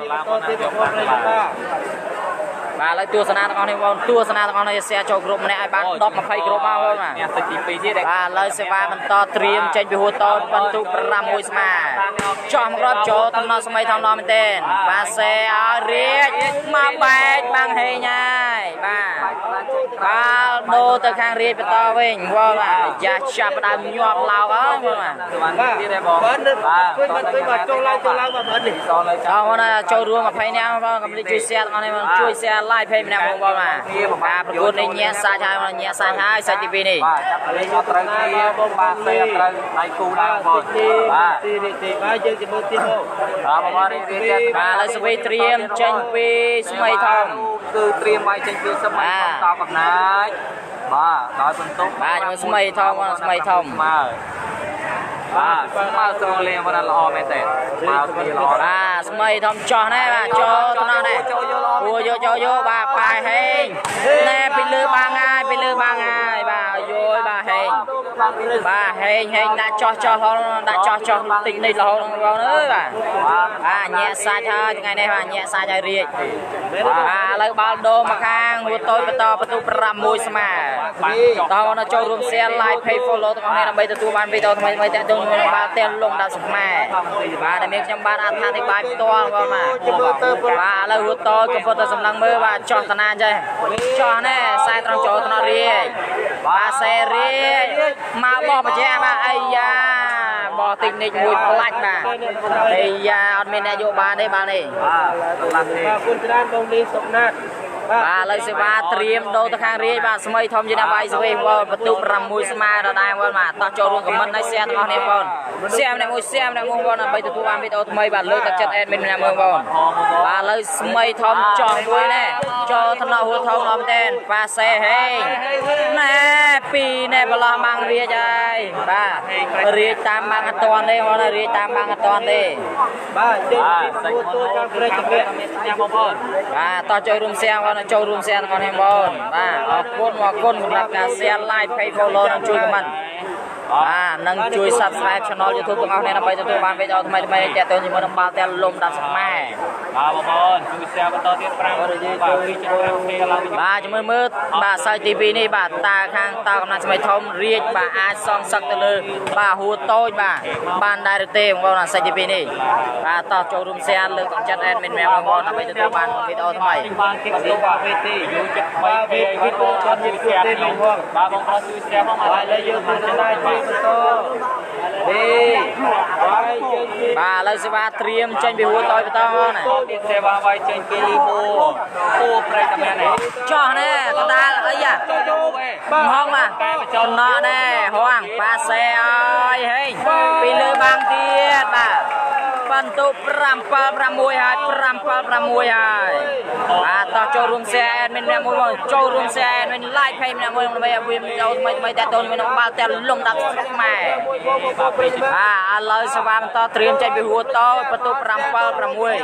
បាទឥឡូវទស្សនាទាំងអស់នេះបងទស្សនាទាំងអស់នេះ share ចូលក្រុមម្នាក់ឲ្យបានដប់ 20ក្រុមមកបងបាទអ្នកទីពីរទៀតបាទឥឡូវសេវាបន្តត្រៀមចេញពីហួតតូចពិន្ទុប្រាំមួយស្មើចោះមករត់ចូលតំណស្មីថងណមែនទេបាទសេឲ្យរៀចមកបែកបាំងហេងហើយបាទបាល់ដូរទៅខាងរៀចបន្តវិញបងបាទយ៉ាចាប់ដើមញាប់ឡោកហើយបងបាទបាទទៀតទេបងបាទជួយមកជួយមកចូលឡើងចូលឡើងមកបាទនេះចូលលើចូលមកចូលរួម 20 នាក់បងកុំភ្លេចជួយ share ទាំងអស់នេះបងជួយ share like page ម្នាក់បងបងបាទការប្រកួតនេះញាក់សាច់ហើយបងញាក់សាច់ហើយសាច់ទីពីរនេះបាទលេងអត់ត្រូវគ្នាបងបាទសេអត់ត្រូវដៃគូឡើងបងបាទទីនេះទីបាទយើងជាមើលទីមកបាទបងបាទនេះទៀតបាទឥឡូវស្វីត្រៀមចេញពីស្មីធំគឺត្រៀមឲ្យចេញពីស្មីធំតកំណាចបាទដោយបន្ទុកបាទជាមួយស្មីធំបងស្មីធំមកបាទស្មើស្រងលេងបានល្អមែនទេមកទីល្អបាទស្មីធំចោះណែបាទចូលទៅណោះណែគួរយកចូលយកបាទប៉ែហេងណែពីលើបាំងហើយពីលើបាំងហើយបាទយយបាទហេងបាទហេងហេងដាក់ចោះចោះដាក់ចោះចោះតិចនេះរហូតបងអើយបាទបាទញាក់សាច់ហើយថ្ងៃនេះបាទញាក់សាច់ហើយរៀចបាទឥឡូវបាល់ដូរមកខាងហួតតូចបន្តបន្ទុកប្រាំមួយស្មើតោះមកចូលរួម share like page follow ទាំងអស់គ្នាដើម្បីទទួលបានវីដេអូថ្មីៗតាក់ទងជាមួយនឹងបាល់ទះលំដាប់ស្មែបាទដែលមានខ្ញុំបានអត្ថាធិប្បាយផ្ទាល់បងបាទបាទឥឡូវហួតតូចក៏ប៉ុន្តែសម្លឹងមើលបាទចោះតាណាចេះចោះណែខ្សែត្រង់ចូលថ្នាក់រៀចបាទខ្សែរៀចមកបោះបជាបាទអាយ៉ាបោះតិចនិចមួយផ្លាច់បាទអាយ៉ាអត់មានអ្នកយកបានទេបាទនេះបាទគុណច្រើនបងនេះសុកណាត់បាទឥឡូវសេវាត្រៀមដូរទៅខាងរាយបាទស្មីធំជាអ្នកវាយស្វេបងបន្ទុកប្រាំមួយស្មើដដែលបងបាទតោះចូលរួមខមមិនឲ្យ share ទាំងអស់គ្នាបង share ម្នាក់មួយ share ម្នាក់មួយបងដើម្បីទទួលបានវីដេអូថ្មីបាទលើកទឹកចិត្ត admin ម្នាក់មួយបងបាទឥឡូវស្មីធំចោះមួយណែចូលថ្នាក់ហួរធំដល់មែនប៉ាសេហេងណែពីរណែប្រឡោះបាំងរាជហើយបាទរាជតាមបាំងអត់តាន់ទេបងរាជតាមបាំងអត់តាន់ទេបាទចេញពីហួរតូចខាងព្រៃជំនះញ៉ាំបងប្អូនបាទតោះចូលរួម share បងចូលរួម share ទាំងអស់គ្នាបងបាទអរគុណអរគុណសម្រាប់ការ share like page follow និងជួយ comment បាទនិងជួយ subscribe channel YouTube ទាំងអស់គ្នាដើម្បីទទួលបានវីដេអូថ្មីៗទាក់ទងជាមួយនឹងបាល់ទះលំដាប់ស្មែបាទបងប្អូនជួយ share បន្តទៀតប្រាំបាទពីចំណាំគ្នាឡើងបាទជាមួយមើលបាទសាច់ទីពីរនេះបាទតាខាងតកំណាត់ស្មីធំរាជបាទអាចសងសឹកទៅលើបាទហួរតូចបាទបានដែរឬទេបងប្អូនសាច់ទីពីរនេះបាទតោះចូលរួម share លើកទឹកចិត្ត admin ម្នាក់បងប្អូនដើម្បីទទួលបានវីដេអូថ្មីបានគិតទៅបាទវេទីយូរចិត្តបីគេវីដេអូគាត់ជា share ទេបងបាទបងប្អូនជួយ share ផងបាទឥឡូវយើងមិនដែរជួយបន្តនេះបាយចេញពីបាទឥឡូវសេវាត្រៀមចេញពីហួរតូចបន្តបងណាទៀតសេវាវាយចេញពីលីហូគូប្រេតមែនទេចោះណែកណ្ដាលអីយ៉ាចូលយោហងបាទចំណក់ណែហងប៉ាសេអើយហេងពីលើបាំងទៀតបាទបន្ទុកប្រាំប៉ាល់ប្រាំមួយហើយប្រាំប៉ាល់ប្រាំមួយហើយបាទតោះចូលរួម share admin ម្នាក់មួយមកចូលរួម share admin like page ម្នាក់មួយដើម្បីឲ្យវាវីដេអូថ្មីៗតាក់ទងជាមួយនឹងបាល់ទះលំដាប់ស្មែបាទឥឡូវសេវាបន្តត្រៀមចេញពីហួរតូចបន្ទុកប្រាំប៉ាល់ប្រាំមួយ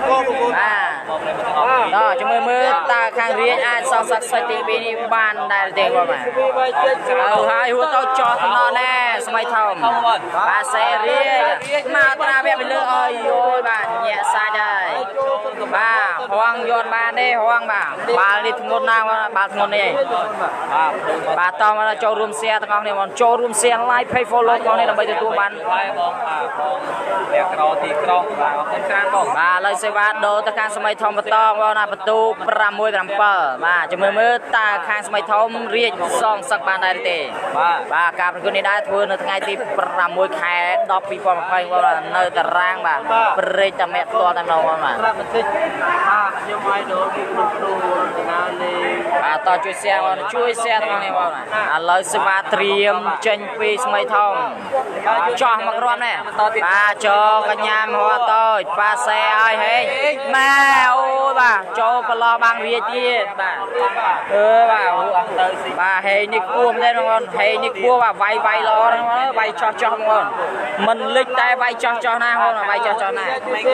បាទតោះជាមួយមើលតើខាងរាជអាចសងសឹកសាច់ទីពីរនេះបានដែរទេបងបាទអើហើយហួរតូចចោះតំណណែស្មីធំបាទសេរីមកត្រាវៈពីលើអើយយយបាទញាក់សាច់ហើយបាទហងយកបានទេហងបាទបាល់នេះធ្ងន់ណាស់បាល់ធ្ងន់នេះបាទបាទតោះមកចូលរួម share ទាំងអស់គ្នាបងចូលរួម share like page follow ទាំងអស់គ្នាដើម្បីទទួលបានហើយបងបាទបងអ្នកក្រទីក្រុងបាទអរគុណច្រើនបងបាទឥឡូវសេវាដូរទៅខាងស្មីធំបន្តបងណាបន្ទូប្រាំមួយប្រាំប៉ាល់បាទជំរឿមើលតើខាងស្មីធំរាជសងសឹកបានដែរទេបាទបាទការប្រកួតនេះដែរធ្វើនៅថ្ងៃទីប្រាំមួយខែដប់ពីរពាន់ยี่สิบបងនៅតារាងបាទព្រេចតាមេផ្ទាល់តែម្ដងបងបាទប្រាប់បន្តិចបាទខ្ញុំឲ្យដូរពីគ្រូគ្រូទៅណាលេងបាទតោះជួយ share បងជួយ share ទាំងនេះបងឥឡូវសេវាត្រៀមចេញពីស្មីធំចោះមករាំនេះបាទចូលកញ្ញាមហួរតូចប៉ាសេឲ្យហេងម៉ែអូបាទចូលប្រឡោះបាំងរាជទៀតបាទអឺបាទទៅបាទហេងនេះគួរមែនទេបងប្អូនហេងនេះគួរបាទវាយវាយល្អហ្នឹងបង nó bay cho cho ngon mình lịch tay bay cho cho na không là bay cho cho na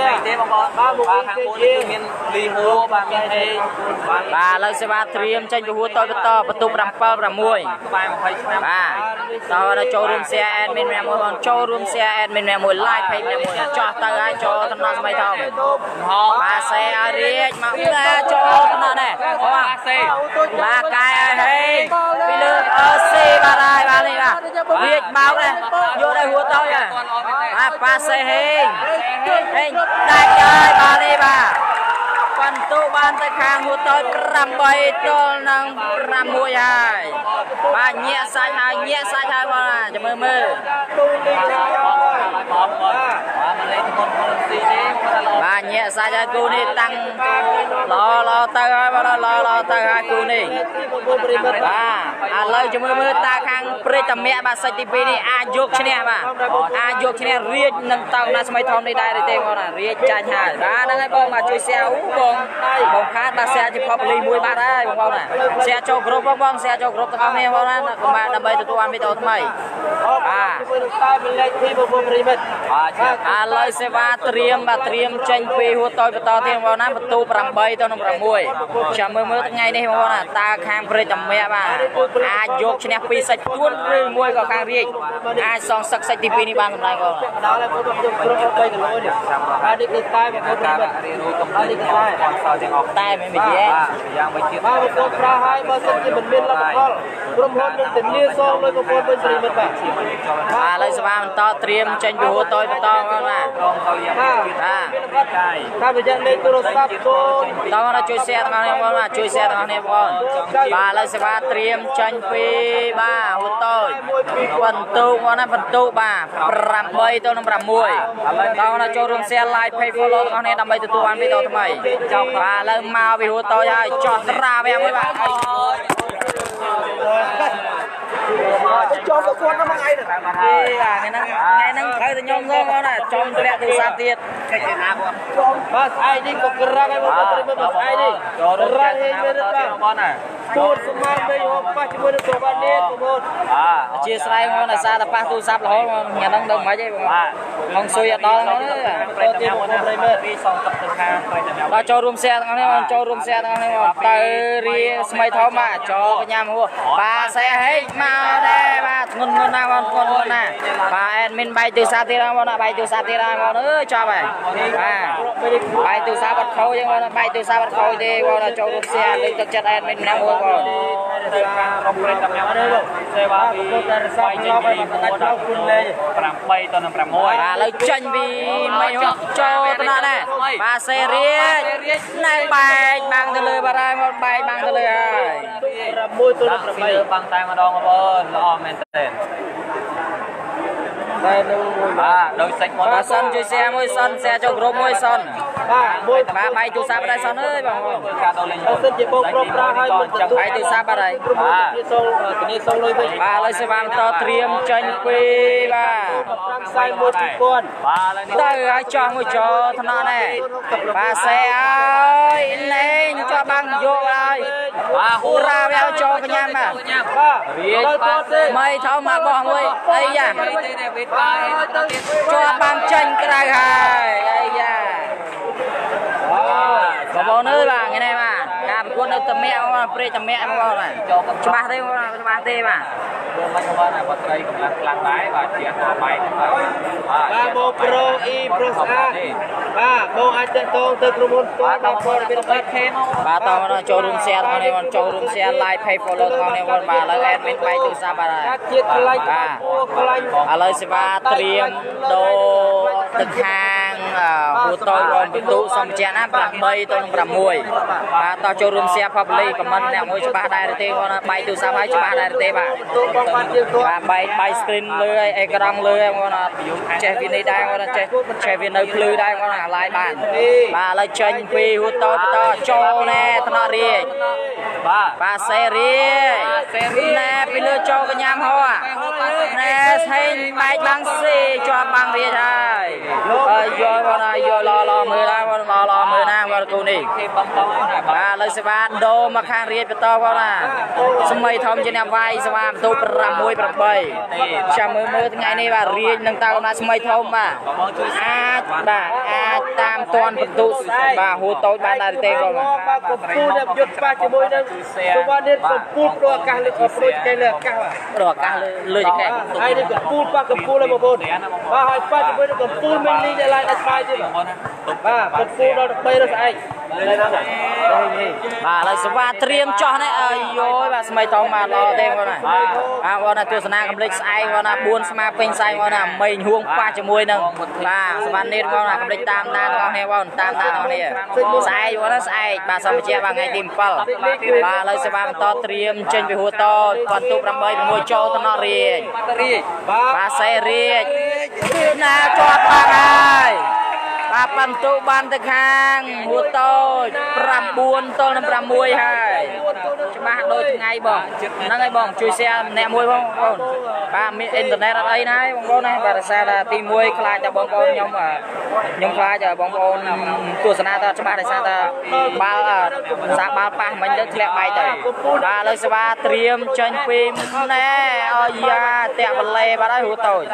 bà lên xe ba triêm trên hùa tôi to bật tung rầm pơ rầm mùi bà tao đã cho room xe admin mẹ mùi còn cho room xe admin mẹ mùi live page mẹ mùi cho tao ai cho thằng nó mày thông bà xe riết mà ra cho thằng nó này bà cài hey bị lừa ở xe bà đây bà này bà riết máu này vô đây hùa tôi à bà bà xe hình hình đại ơi bà này bà phần tu ban tay khang hùa tôi rầm bay tôi năng rầm mùi hai bà nhẹ sai hai nhẹ sai hai bà cho mơ mơ bà nhẹ sai hai cô đi tăng lo lo tay hai bà lo lo tay hai cô đi bà à lời cho mơ mơ ta khang pre tầm mẹ bà sai tivi đi à dục chứ nè bà à dục chứ nè riết nâng tàu na mấy thòng đi đây để tên con là riết chai hai bà đang hay bông mà chui xe ú bông bông khát bà xe chỉ phập ly mùi bà đây bông nè xe cho group bông bông xe cho group tao nghe bông nè còn bà đâm bay tụi tôi ăn với tao mày à à lời xe ba triêm bà triêm tranh phi hùa tôi và to thêm bông nè một tu bầm bay tao nó bầm mùi chả mơ mơ ngày đây bông nè ta khang pre tầm mẹ bà à dục chứ nè phi sạch tuôn phi mùi có khang riết à song sắc sạch tivi đi ban hôm nay con tay mình bị gì ba một con pra hai ba sân chỉ mình miên là con rôm hôn mình tình liên song lôi con con bên sài mình bạn à lấy sao mình to triêm tranh bùa tôi to con à à ta bây giờ lên tôi sắp tôi to nó chui xe thằng này con à chui xe thằng này con bà lấy sao triêm tranh phi ba hút tôi phần tu con á phần tu bà rầm bay tôi nó rầm mùi to nó cho room xe live pay follow con này đâm bay từ tu ăn với tôi mày bà lên mau bị hút tôi rồi cho ra với em với bạn cho một con nó ngay được à cái năng ngày năng thấy từ nhom ngon ngon này cho một lẹ từ xa tiệt bas ai đi có gerak cái một cái bas ai đi gerak ini mereka tuh semua đây hôm qua chỉ mới được số ban đêm của một à chia sẻ ngon là xa tập ba tu sắp là hốt nhà năng đông mấy chứ không xuôi ở đó nó tôi tìm một đây mới đi xong tập từ hàng đó cho room xe thằng này cho room xe thằng này tới đi máy tháo mà cho cái nhà mua ba xe hết mà đây ba ngon ngon nào ngon ngon nè ba admin bay từ xa tira ngon bay từ xa tira ngon ơi cho mày à bay từ xa bật khâu chứ ngon bay từ xa bật khâu đi ngon là cho room xe đi thực chất admin nào mua còn bà lấy tranh vì mày cho tao nè nè bà xe riết này bài bằng từ lời bà ra một bài bằng từ lời môi tôi được rồi bằng tay mà đo mà bơn lo men tên à đôi sạch một bà sân chơi xe môi sân xe cho group môi sân ba môi bà bay từ xa bà đây sân ơi bà ngồi sân chỉ bông bông ra hai mình bay từ xa bà đây à cái sông lôi về bà lấy xe bàn to triêm tranh quy bà sai một con tới ai cho ngồi cho thằng nó này bà xe ơi lên cho băng vô ơi bà hú ra béo cho cái nhà mà mày thâu mà bỏ môi đây à cho băng tranh cái này hai đây à có bao nơi bà cái này mà làm quân đâu tầm mẹ mà pre tầm mẹ mà này cho ba thế mà cho ba thế mà ba bộ pro e pro sa ba bộ anh chân tôn từ trung môn qua ba pro là bên bên bà tao nó cho room xe thằng này còn cho room xe live pay follow thằng này còn bà lấy admin bay từ xa bà này à à lấy xe ba triêm đồ thực hàng của tôi còn bị tụ xong chén á bà bay tôi làm mùi bà tao cho room xe public comment nè ngồi cho ba đài tê con bay từ xa bay cho ba đài tê bà bà bay bay screen lưới ekran lưới con là che viên đây đây con là che che viên nơi lưới đây con là live bàn bà lấy tranh phi hút to to cho nè thằng đi bà xe đi nè phi lưới cho cái nhám hoa nè thấy bay băng xì cho băng đi thôi rồi con này rồi lo lo mưa ra con lo lo mưa nam con cô đi បាទលើសេវាដូមកខាងរៀបបន្តបងណាសម័យធំជាអ្នកវាយសេវាបន្ទូប្រាំមួយប្រាំបីចាំមើលមើលថ្ងៃនេះបាទរៀបនឹងតើកំណត់សម័យធំបាទអាចបាទអាចតាមតាន់បន្ទូបាទហួរតូចបានដែរទេបងបាទកំពូលអ្នកយុទ្ធច្បាស់ជាមួយនឹងសវណ្ណនេះកំពូលព្រោះអាកាសលើកំពូលគេលើអាកាសបាទព្រោះអាកាសលើលើចកែហើយនេះកំពូលបាទកំពូលបងប្អូនបាទហើយបាច់ជាមួយនឹងកំពូលមានលីដែលឡើងដាច់ស្បាយទៀតបាទកំពូលដល់បីរស្អែកបាទឥឡូវសេវាត្រៀមចោះនេះអាយយបាទសម័យធំបាទល្អទេបងណាបាទបងណាទស្សនាកំលេចស្អែកបងណាបួនស្មាពេញស្អែកបងណាមេញហួងប៉ះជាមួយនឹងបាទសវណ្ណនេះបងណាកំលេចតាមដានបងប្អូនបងតាមដានបងនេះស្អែកបងណាស្អែកបាទសម្ភារៈបាទថ្ងៃទី7បាទឥឡូវសេវាបន្តត្រៀមចេញពីហួរតតបន្ទុកប្រាំបី ៦ចូលតំណរាជបាទសេរាជណាជាប់បាក់ហើយបាទបន្ទុកបានទៅខាងហួរតូចប្រាំបួនទល់នឹងប្រាំមួយហើយច្បាស់ដូចថ្ងៃបងហ្នឹងហើយបងជួយ share ម្នាក់មួយបងប្អូនបាទមានអ៊ីនធឺណិតអត់អីណាបងប្អូនណាបាទរសារថាទីមួយខ្លាចតែបងប្អូនខ្ញុំខ្ញុំខ្លាចបងប្អូនទស្សនាតច្បាស់ដោយសារថាបាល់សាបាល់ប៉ះមិញទៅធ្លាក់បែកទៅបាទឥឡូវសេវាត្រៀមចេញពីណែអយ៉ាតាក់បលេបាទហើយហួរតូច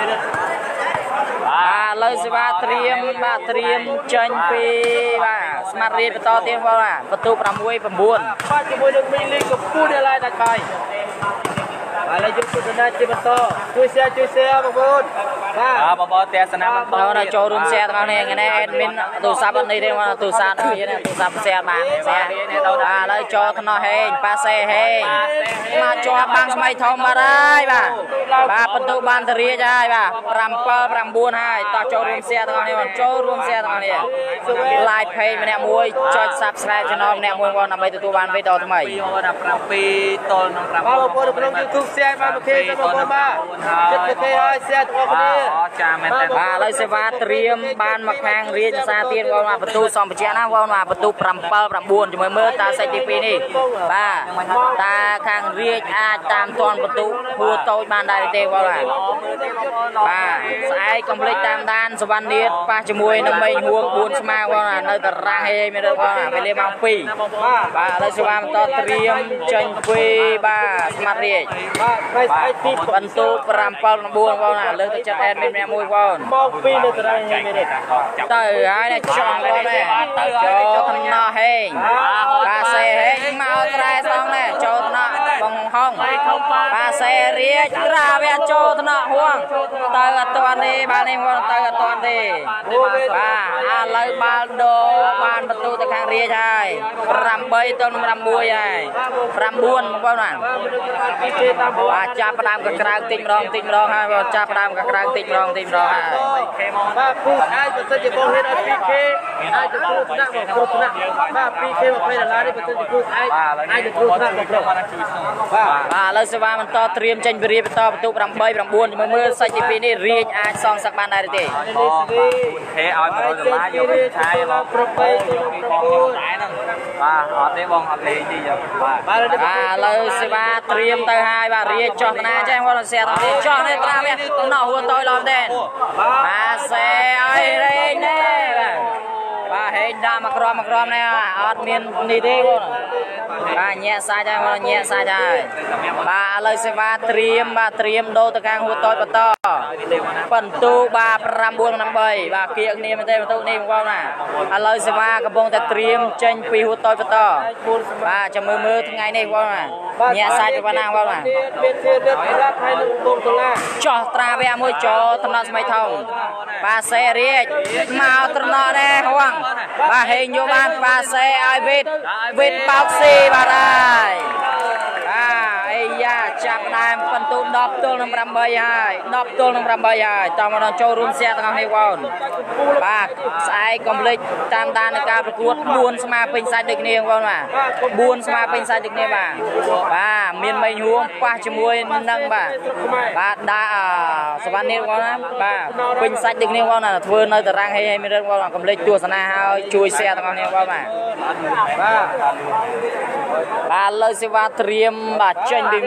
បាទលើសេវាត្រៀមបាទត្រៀមចេញពីបាទស្មាត់រៀបបន្តទៀតបងបាទបន្ទូប្រាំមួយ 9 បាទជាមួយនឹងមីលីកំពូលដែលឡើងដាច់បាយឥឡូវយើងទស្សនាជាបន្តជួយ share ជួយ share បងប្អូនបាទបងប្អូនទស្សនាបន្តដល់ចូលរួម share ទាំងនេះថ្ងៃនេះ admin ទូរស័ព្ទអត់នេះទេបងទូរស័ព្ទនេះទូរស័ព្ទ share បាន share បាទឥឡូវចូលថ្នោះហេងប៉ាសេហេងមកជាប់បាំងស្មៃធំបាត់ហើយបាទបាទបន្ទុកបានទៅរាជហើយបាទប្រាំbảy ប្រាំបួនហើយតោះចូលរួម share ទាំងនេះបងចូលរួម share ទាំងនេះ like page ម្នាក់មួយចុច subscribe channel ម្នាក់មួយបងដើម្បីទទួលបានវីដេអូថ្មីប្រាំពីរទល់នឹងប្រាំបងប្អូនក្នុង YouTube share បានប្រគេនបងប្អូនបាទចិត្តប្រគេនឲ្យ share ទាំងអស់គ្នាអរចាមែនតើបាទឥឡូវសេវាត្រៀមបានមកខាងរាជសារទៀតបងបាទបន្ទូសម្ភារៈណាបងបាទបន្ទូប្រាំbảy ប្រាំបួនជាមួយមើលតាសេចទីពីរនេះបាទតាខាងរាជអាចតាមតាន់បន្ទូហួរតូចបានដែរទេបងបាទបាទស្អែកកុំភ្លេចតាមដានសវណ្ណនាតប៉ះជាមួយនឹងមេញហួងបួនស្មាបងបាទនៅតារាងហេមានទេបងវេលាម៉ោងពីរបាទឥឡូវសេវាបន្តត្រៀមចេញពីបាទស្មាត់រាជបាទថ្ងៃស្អែកទីបន្ទូប្រាំbảy ប្រាំបួនបងណាលើកទៅចិត្ត admin ម្នាក់មួយបងម៉ោងពីរនៅតារាងហេមានទេទៅហើយនេះចង់បងនេះចូលថ្នាក់ហេងបាទសេហេងមកត្រែស្ដងនេះចូលថ្នាក់បងហងបាទសេរាជក្រាវាចូលថ្នាក់ហួងទៅអត់ទាន់ទេបាទនេះបងទៅអត់ទាន់ទេបាទឥឡូវបាល់ដូបានបន្ទូទៅខាងរាជហើយប្រាំបីទល់នឹងប្រាំមួយហើយប្រាំបួនបងណាបាទចាប់ផ្ដើមកក្រៅតិចម្ដងតិចម្ដងហើយបងចាប់ផ្ដើមកក្រៅតិចម្ដងតិចម្ដងហើយបាទគូអាចបើសិនជាបងហ៊ានឲ្យ ពីរខេ អាចទៅគ្រូថ្នាក់បងគ្រូថ្នាក់បាទ ពីរខេ ยี่สิบដុល្លារនេះបើសិនជាគ្រូអាចអាចទៅគ្រូថ្នាក់បងប្រុសបាទបាទឥឡូវសេវាបន្តត្រៀមចេញពីរៀបបន្តបន្ទុកប្រាំបី ប្រាំបួនជាមួយមើលសាច់ទីពីរនេះរាជអាចសងសឹកបានដែរទេខេឲ្យមួយរយដុល្លារយកទៅឆាយបងប្របីទៅប្របីហ្នឹងបាទអត់ទេបងអត់លេងទេយកបាទបាទឥឡូវសេវាត្រៀមទៅហើយបាទរាជចោះតាចេះបងសែតនេះចោះនេះត្រាវាណោះហួរតូចឡំទេបាទសេឲ្យរេងនេះបាទបាទហេងដាក់មកក្រមមកក្រមនេះអត់មាននេះទេបងបាទញាក់សាច់ហើយបងញាក់សាច់ហើយបាទឥឡូវសេវាត្រៀមបាទត្រៀមដូរទៅខាងហួរតូចបន្តបន្ទូបាទប្រាំបួន ប្រាំបីបាទគៀកគ្នាមែនទេបន្ទូនេះបងណាឥឡូវសេវាកំពុងតែត្រៀមចេញពីហួរតូចបន្តបាទចាំមើលមើលថ្ងៃនេះបងណាញាក់សាច់ទៅប៉ុណ្ណាបងណាមានជាដិតប្រាប់ឲ្យនឹងបងតុលាចោះត្រាវាមួយចូលតំណស្មៃថងបាទសេរាជមកត្រណក់ដែរហួងបាទហេងយកបានបាទសេឲ្យវិតវិតបោកស៊ីបាទហើយបាទអីយ៉ាចាប់ដើមបន្ទូដប់ទល់នឹងប្រាំបីហើយដប់ទល់នឹងប្រាំបីហើយតោះមកដល់ចូលរួមសៀទាំងអស់នេះបងបាទស្អែកកុំភ្លេចតាមដាននៃការប្រកួតបួនស្មាពេញសាច់ដូចគ្នាបងបាទបួនស្មាពេញសាច់ដូចគ្នាបាទបាទមានមេញហួងប៉ះជាមួយនឹងបាទបាទដាក់សវណ្ណនេះបងណាបាទពេញសាច់ដូចគ្នាបងណាធ្វើនៅតារាងហេឲ្យមានរឿងបងកុំភ្លេចទស្សនាហើយជួយសៀទាំងអស់នេះបងបាទបាទបាទលើសេវាត្រៀមបាទចេញពីហួរ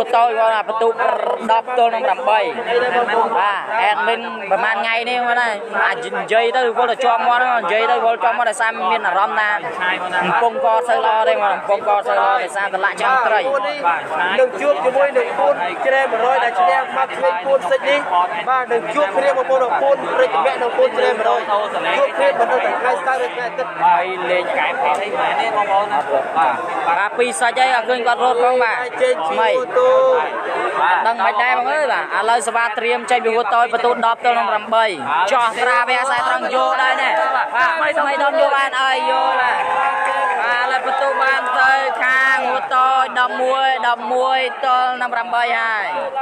tôi gọi là tụ đập tôi nông đầm bay à adminประมาณไงนี่วะนะอาจจะยัยตัวก็จะจอมว่ายัยตัวก็จอมว่าแต่ซ้ำมีนรำนานปงกอเซลล์ได้มาปงกอเซลล์แต่ซ้ำตละจังไตรหนึ่งจุดจะมวยหนึ่งปูนจะได้มาร้อยได้จะได้มาเคยปูนสักนิดมาหนึ่งจุดเรียกมาปูนปูนเรียกแม่หนึ่งปูนจะได้มาร้อยจุดเรียกมาตั้งแต่ใครสตาร์ทได้ตึ๊ดไปเลยไก่เพชรให้แม่เนี่ยมองมองนะมาปีศาจยังขึ้นก็รถของมาไม่ดังไม่ได้มั้งเอ้ยบ่ะอะไรสบายเตรียมใจบิวตัวประตูดอบตัวน้องรำใบจ่อตราเบียใส่ตรังโยได้เนี่ยไม่ทำไมโดนโยบานเอ้ยโยล่ะอะไรประตูบานเตยข้างหัวโตดำมวยดำมวยตัวน้องรำใบให้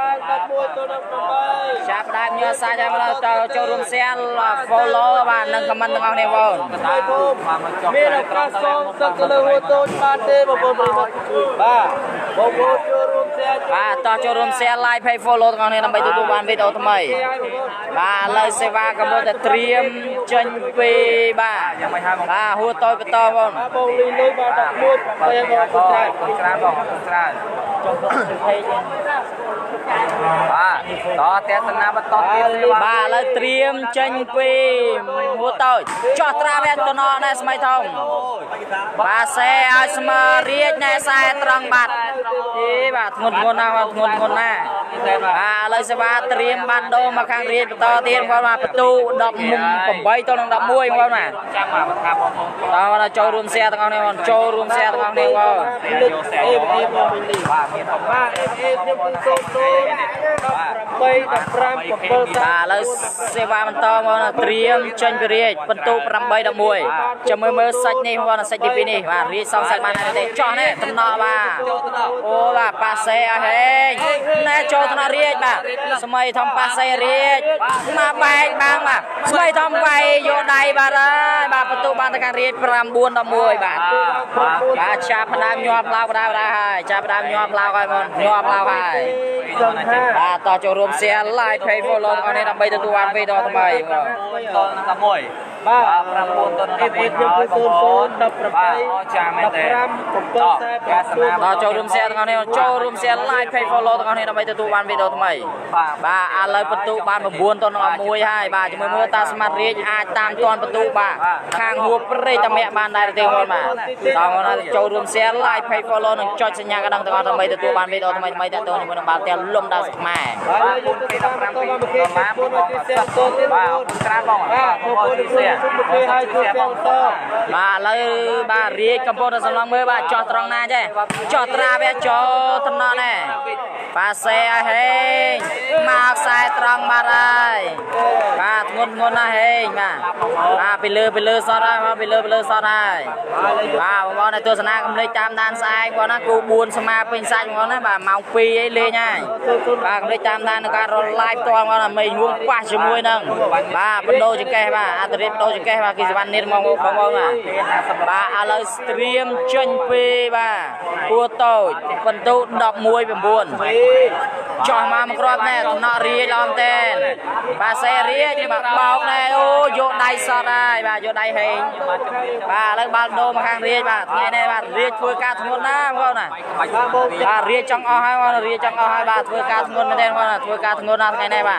จับได้เนื้อสายใจมาเราเจอโจรมเซียนฟอลโล่บ้านนั่งคำมันตั้งเอาในวงมีนักการสอนสักเลยหัวโตมาเตะบอลบอลบ้าบอลบอลโจรมเซียนบ้าต่อโจรมเซียนไล่เพย์ฟอลโล่ตั้งเอาในนำไปตัวตัวบ้านไปตัวทำไมบ้าเลยเสวากำลังจะเตรียมจันปีบ้าบ้าหัวโตไปต่อบอลบอลลีเลยบ้าดักมุดไปยังบอลคนกลางคนกลางบอลคนกลางจงต้องเพย์บ้าต่อเตะสนามต่อเตะบ้าเลยเตรียมจันปีหัวโตจ่อตราเวนตัวนอนในสมัยทองบ้าเซ่เอาสมาเรียกในสายตรังบัดที่บ้างุนงุนนะงุนงุนนะบ้าเลยสบายเตรียมบันโดมาข้างเรียนต่อเตียนว่ามาประตูดอกมุมผมใบตัวน้องดอกมวยว่ามาจังหวะมันทำบอลต่อมาโจรวมเสียตั้งเอาเนี่ยวันโจรวมเสียตั้งเอาเนี่ยว่าเอฟเอฟเอฟบ้ามีผมว่าเอฟเอฟยังเป็นโซโต้ไปดับรามกับเปิดบ้าเลยเสวามันต่อมาเตรียมจันไปเรียกประตูรำใบดอกมวยจะมือมือสัจนี่ว่าสัจดีปีนี้ว่าเรียกสองสัจมาในเตะจ่อเนี่ยตนอว่าโอ้ว่าปาเซ่เฮงแน่โจตนาเรียกบ่าสมัยทำปาเซ่เรียกมาแบกบางบ่าสมัยทำไปโยได้บ่าเลยบ่าประตูบานตะการเรียกพรำบุญดอกมวยบ่าบ่าชาพนามยอมเล่าได้ได้ชาพนามยอมเล่ากันมันยอมเล่าให้บ่าต่อโจรวมเสียไล่เพย์โฟลงเอาในนำไปตัววันไปต่อทำไมตัวน้ำมวยบ้าพรำบุญตัวน้ำมวยยังเป็นโซนโซนดับประไปดับพรำผมเปิดแซ่บต่อโจรวมเสียตรงนี้โจรวมเสียไล่เพย์โฟลงตรงนี้นำไปตัววันไปต่อทำไมบ่าอะไรประตูบ้านมาบุญตัวน้ำมวยให้บ่าจะมือมือตาสมาร์ทเรียกอาตามตอนประตูบ่าข้างหัวเปรย์ตะเมะบ้านได้เตียวมาต่อมาโจรวมเสียไล่เพย์โฟลงหนึ่งจอดสัญญากันดังตรงทำไมตัวบ้านไปต่อทำไมทำไมแต่ตัวนี้มันบาดเจ็บล้มได้สักแม่บุญไปทำรำไปตัวมาบุญบอกว่าบุญกราบบอกว่าบุญเสียบ่าเลยบ่าเรียกกำปองสำลังมือบ่าจอดตรงนั้นใช่จอดตราเบียจอดถนนเนี่ยปาเซ่เฮงมาสายตรังมาได้บ่างุนงุนนะเฮงมาบ่าไปเลือไปเลือซอได้มาไปเลือไปเลือซอได้บ่าผมบอกในตัวสนามกำลังตามด้านซ้ายก่อนนะกูบุญสมาเป็นซ้ายก่อนนะบ่าเมาปีไอ้เลยไงบ่ากำลังตามด้านในการรอไล่ตัวก่อนนะไม่งุ้งกว่าชั่วโมงนึงบ่าเป็นโดจะแก่บ่าอัตริบโดจะแก่บ่ากิจวัตรนี้มองมองมองอ่ะบ่าอะไรเตรียมจันปีบ่าหัวโตเป็นตู้ดอกมวยเป็นบุญจ่อมามากรอบแน่นอรีลอมเต้นบ่าเซรีจะแบบเบาแน่โอ้โยได้ซอได้บ่าโยได้เฮงบ่าแล้วบ่าโดมาข้างเรียบ่าไงแน่บ่าเรียช่วยการทำงานน้ำเขาน่ะบ่าเรียจังเอาให้ว่าเรียจังเอาให้บ่าช่วยการทำงานไม่ได้ว่าช่วยการทำงานน้ำไงแน่บ่า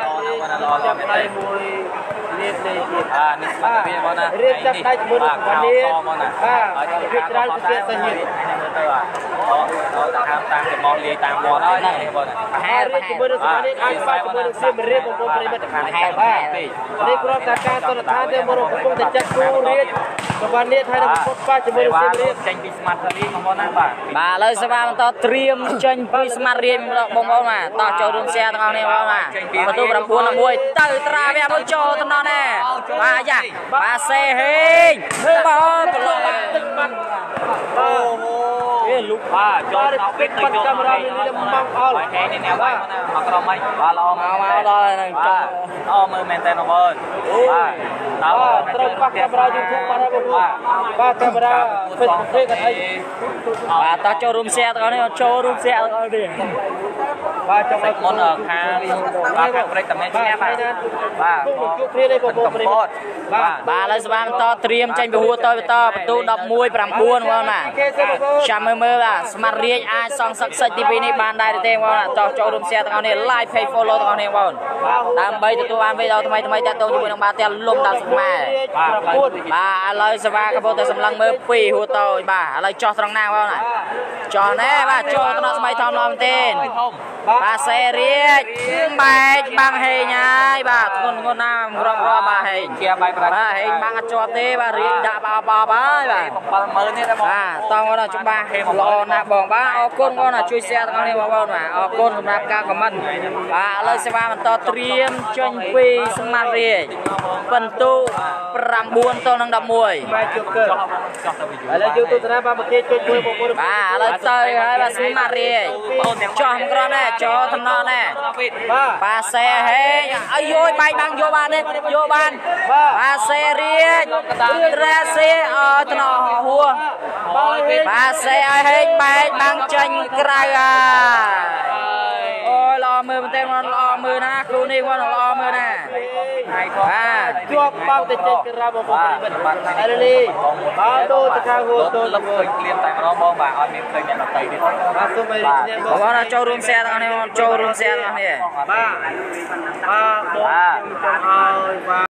เรียกเลยอ่านี่มาเรียกว่านะเรียกจับได้หมดวันนี้อ่าพิจารณาเสียสนิทเราจะทำตามจะมองเรียตามมองได้นะบอลนะแห่เรียกจมูกวันนี้อาจจะจมูกเสียเรียกผมผมเลยมันแห่บ้านี่ครอบการตลอดทางเดินมรดกผมจะจัดกูเรียกวันนี้ไทยเราพบป้าจมูกเสียเรียกจังปีสมาร์ทเรียกของบอลนะบ้าบ่าเลยสบายมันต่อเตรียมจังปีสมาร์ทเรียกบงบอลมาต่อโจรวมเสียตั้งเอาเนี่ยบอลมาประตูประพูนมวยตื่นตราเบียบโจตั้งนอนแน่บ่าจ้ะบ่าเซเฮงบอลตลอดโอ้โหลูกบ้าโจนเอาเป็นตัวโจนเอาเป็นตัวแค่นี้แนวบ้ามากรองไหมบ้าลองเอามาลอยนั่งจ้าเอามือแมนเทนเอาเบิร์ดบ้าเอาตรงปักแคมราอยู่ทุกวันนะบ้าบ้าแคมราเป็นเพื่อนกันไอ้บ้าต่อโจรวมเสียตอนนี้โจรวมเสียตอนนี้បាទចង់ឲ្យមុនខាងបាទខាងព្រៃតំណែងឈ្នះបាទបាទជួបគ្នានេះបងប្អូនបាទបាទឥឡូវស្វាបន្តត្រៀមចេញពហួរតបន្តបន្ទូដប់មួយប្រាំបួនបងណាចាំមើលមើលបាទស្មាត់រាជអាចសងសឹកសិចទីពីរនេះបានដែរទេបងណាតោះចូលរួម share ទាំងអស់នេះ like page follow ទាំងអស់នេះបងដើម្បីទទួលបានវីដេអូថ្មីថ្មីតាក់ទងជាមួយនឹងបាទទាំងលំដាប់ស្មាបាទបាទឥឡូវសេវាកំពុងតែសម្លឹងមើលពីហួរតូចបាទឥឡូវចោះត្រង់ណាបងណាចោះណែបាទចូលថ្នាក់ស្មៃធំឡំទេបាទសេរាជបែកបាំងហេងហើយបាទធ្ងន់ធ្ងន់ណាស់រំរបាទហេងជាបាយបាទហេងបាំងអត់ជាប់ទេបាទរាជដាក់បោបោហើយបាទ bảy mươiនេះដែរបងបាទតោះបងច្បាស់ល្អណាស់បងបាទអរគុណបងណាជួយ share ទាំងអស់នេះបងប្អូនបាទអរគុណសម្រាប់ការ comment បាទឥឡូវសេវាបន្តត្រៀមចេញពីស្មាត់រាជបន្ទូប្រាំបួនទល់នឹងដប់មួយបាទជប់កើឥឡូវយើងទស្សនាបាទមកគេជួយជួយបងប្អូនបាទឥឡូវទៅហើយបាទស្មាត់រាជចោះក្រណែចូលថ្នាក់ណែបាទបាទសេហេងអើយយបែកបាំងយកបានទេយកបានបាទសេរាជរ៉ាសេអត់ថ្នាក់ហួរបាទសេឲ្យហេងបែកបាំងចេញក្រៅហើយអូយល្អមើលមែនទេបងល្អមើលណាគ្រូនេះបងល្អមើលណាហើយបាទជាប់បាំងទៅចេញក្រៅបងប្អូនមិនបានឥឡូវនេះបាទដូរទៅខាងហួរតូចលឹកឃើញក្លៀនតែម្ដងបងបាទអត់មានឃើញអ្នកដទៃទៀតបាទសូមឲ្យនេះបងបងចូលរួម share ទាំងអស់នេះចូលរួម share ទាំងអស់នេះបាទបាទបងឲ្យបាទ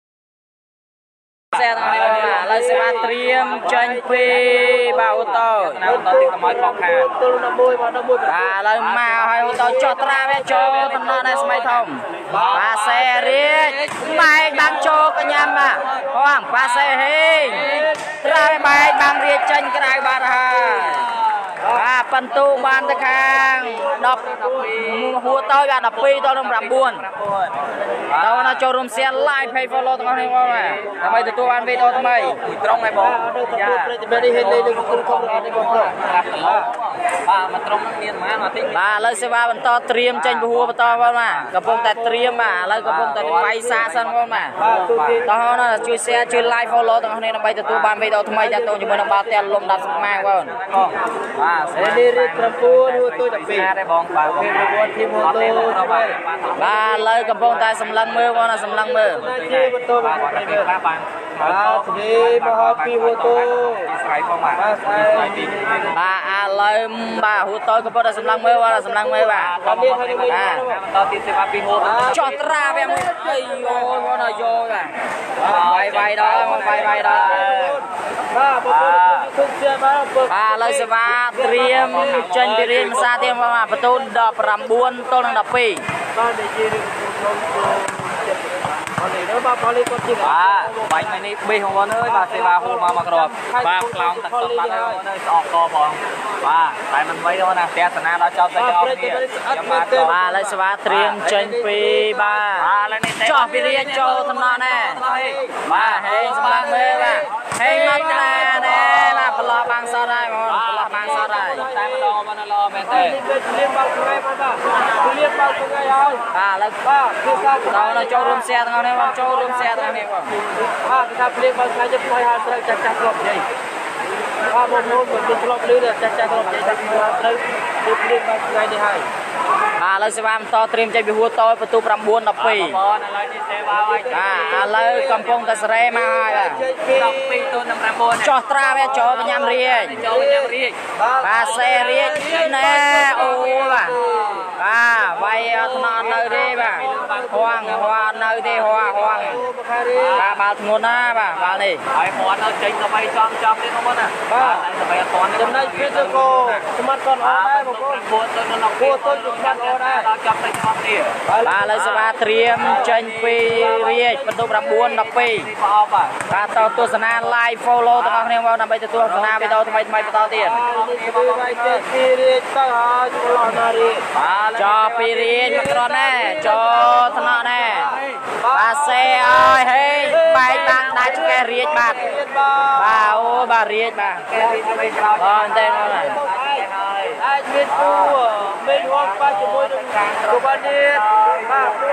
សេទាំងនេះឥឡូវសេវាត្រៀមចេញពីបាទអូតូណាអូតូទីកុំឲ្យខកខានទល់ដល់មួយបាទដល់មួយបាទឥឡូវមកឲ្យអូតូចុះត្រាវាចូលតំណនៅស្មៃធំបាទសេរាជបែកបាំងចូលកញ្ញាបាទបងបាទសេហេងត្រាវាបែកបាំងរាជចេញក្រៅបាត់ហើយបាទបន្ទូបានទៅខាងដប់ហួរតូចបាទដប់ពីរដល់នឹងប្រាំបួនតើណាចូលរួម share like page follow ទាំងអស់នេះបងបាទដើម្បីទទួលបានវីដេអូថ្មីត្រង់ហើយបងយ៉ាប្រិយមិត្តនេះហេតុនេះនឹងគុំខំរបស់នេះបងប្អូនបាទមកត្រង់នឹងមានប៉ុន្មានបន្តិចបាទឥឡូវសេវាបន្តត្រៀមចេញពហួរបន្តបងបាទកំពុងតែត្រៀមបាទឥឡូវកំពុងតែវាយសាសិនបងបាទតោះណាជួយ share ជួយ like follow ទាំងអស់នេះដើម្បីទទួលបានវីដេអូថ្មីតាក់ទងជាមួយនឹងបាទទាំងលំដាប់ស្មាបងបាទនេះរៀបប្រពន្ធហួរតូចដល់ពីរដែរបងបាទពេលប្រពន្ធធីមហួរតូចបាទឥឡូវកំពុងតែសម្លឹងមើលបងណាសម្លឹងមើលជាបន្តបាទបាទបាទបាទទីមហោពីហួរតូចស្រ័យផងបាទបាទបាទឥឡូវបាទហួរតូចកំពុងតែសម្លឹងមើលបងសម្លឹងមើលបាទបាទនេះហើយនេះបាទបន្តទីសេវាពីហួរចោះត្រាវាមួយអីយោបងណាយោបាទបាយបាយដល់មកបាយបាយដល់បាទបងប្អូនជួយជឿបាទបាទឥឡូវសេវាត្រៀមចេញពីរៀនភាសាទៀតបងបាទបន្ទូលដល់ប្រាំបួនទល់នឹងដប់ពីរបាទនិយាយរឿងខ្ញុំអត់នេះបាទប៉ូលីសគាត់ជិះបាទបាញ់នេះបេះបងប្អូនអើយបាទសេវាហួរមកមកគ្រាប់បាទខ្លោងទឹកសុទ្ធបាត់ហើយបងប្អូនអើយស្អកកផងបាទតែមិនវៃទេណាផ្ទះសនាដល់ចប់ទៅចប់នេះខ្ញុំបាទបាទឥឡូវសេវាត្រៀមចេញពីបាទចោះពីរៀនចូលតំណណែបាទហេងសម្រាប់មើលបាទហេងមកណាណែបាទប្រឡោះបាំងសតហើយបងប្រឡោះបាំងសតហើយតែម្ដងបានល្អមែនទេលៀបបាល់ថ្ងៃបងបាទលៀបបាល់ថ្ងៃហើយបាទឥឡូវបាទគឺថាដល់ចូលរួម share ទាំងនេះបងចូលរួម share ទាំងនេះបងបាទគឺថាលៀបបាល់ថ្ងៃជិះផ្លៃហើយត្រូវចាស់ចាស់ធ្លាប់និយាយបាទបងប្អូនមិនធ្លាប់លឺចាស់ចាស់ធ្លាប់និយាយថាត្រូវលៀបបាល់ថ្ងៃនេះហើយបាទឥឡូវសេវាបន្តត្រៀមចេញពីហួរតូចបន្ទូប្រាំបួនដល់ពីរបងឥឡូវនេះសេវាឲ្យបាទឥឡូវកំពុងតែសេរីមកហើយបាទដប់ពីរទល់នឹងប្រាំបួនចោះត្រាវាចូលបញ្ញាំរាជចូលបញ្ញាំរាជបាទសេរាជណែអូបាទបាទវាយអត់ថ្នាក់នៅទេបាទហួងហួងនៅទេហួងហួងបាទបាល់ធ្ងន់ណាបាទបាល់នេះហើយគាត់នៅចេញទៅចំចំទៀតបងប្អូនណាបាទតែទៅអត់ទាន់ចំណុចគឺទៅក៏ស្មាត់គាត់អត់ដែរបងប្អូនពួតទៅនៅពួតទៅស្មាត់អត់ដែរដល់ចាប់ទៅឆ្អស់នេះបាទឥឡូវសេវាត្រៀមចេញពីរាជបន្ទូប្រាំបួនដល់ពីរបាទបាទតទស្សនា live follow ទាំងអស់គ្នាបងដើម្បីទទួលទស្សនាវីដេអូថ្មីថ្មីបន្តទៀតនេះគឺរាជទៅហើយឆ្លោះណារាជបាទចោពីរាជមកក្រណែចូលថ្នាក់ណែបាទសេឲ្យហេបែកបាក់ដាច់ឆ្កែរាជបាទបាទអូបាទរាជបាទកែរាជទៅក្រោយបាទតែហ្នឹងហើយអាចមានគូមេហួរបាច់ជាមួយនឹងគូបានីតបាទគូ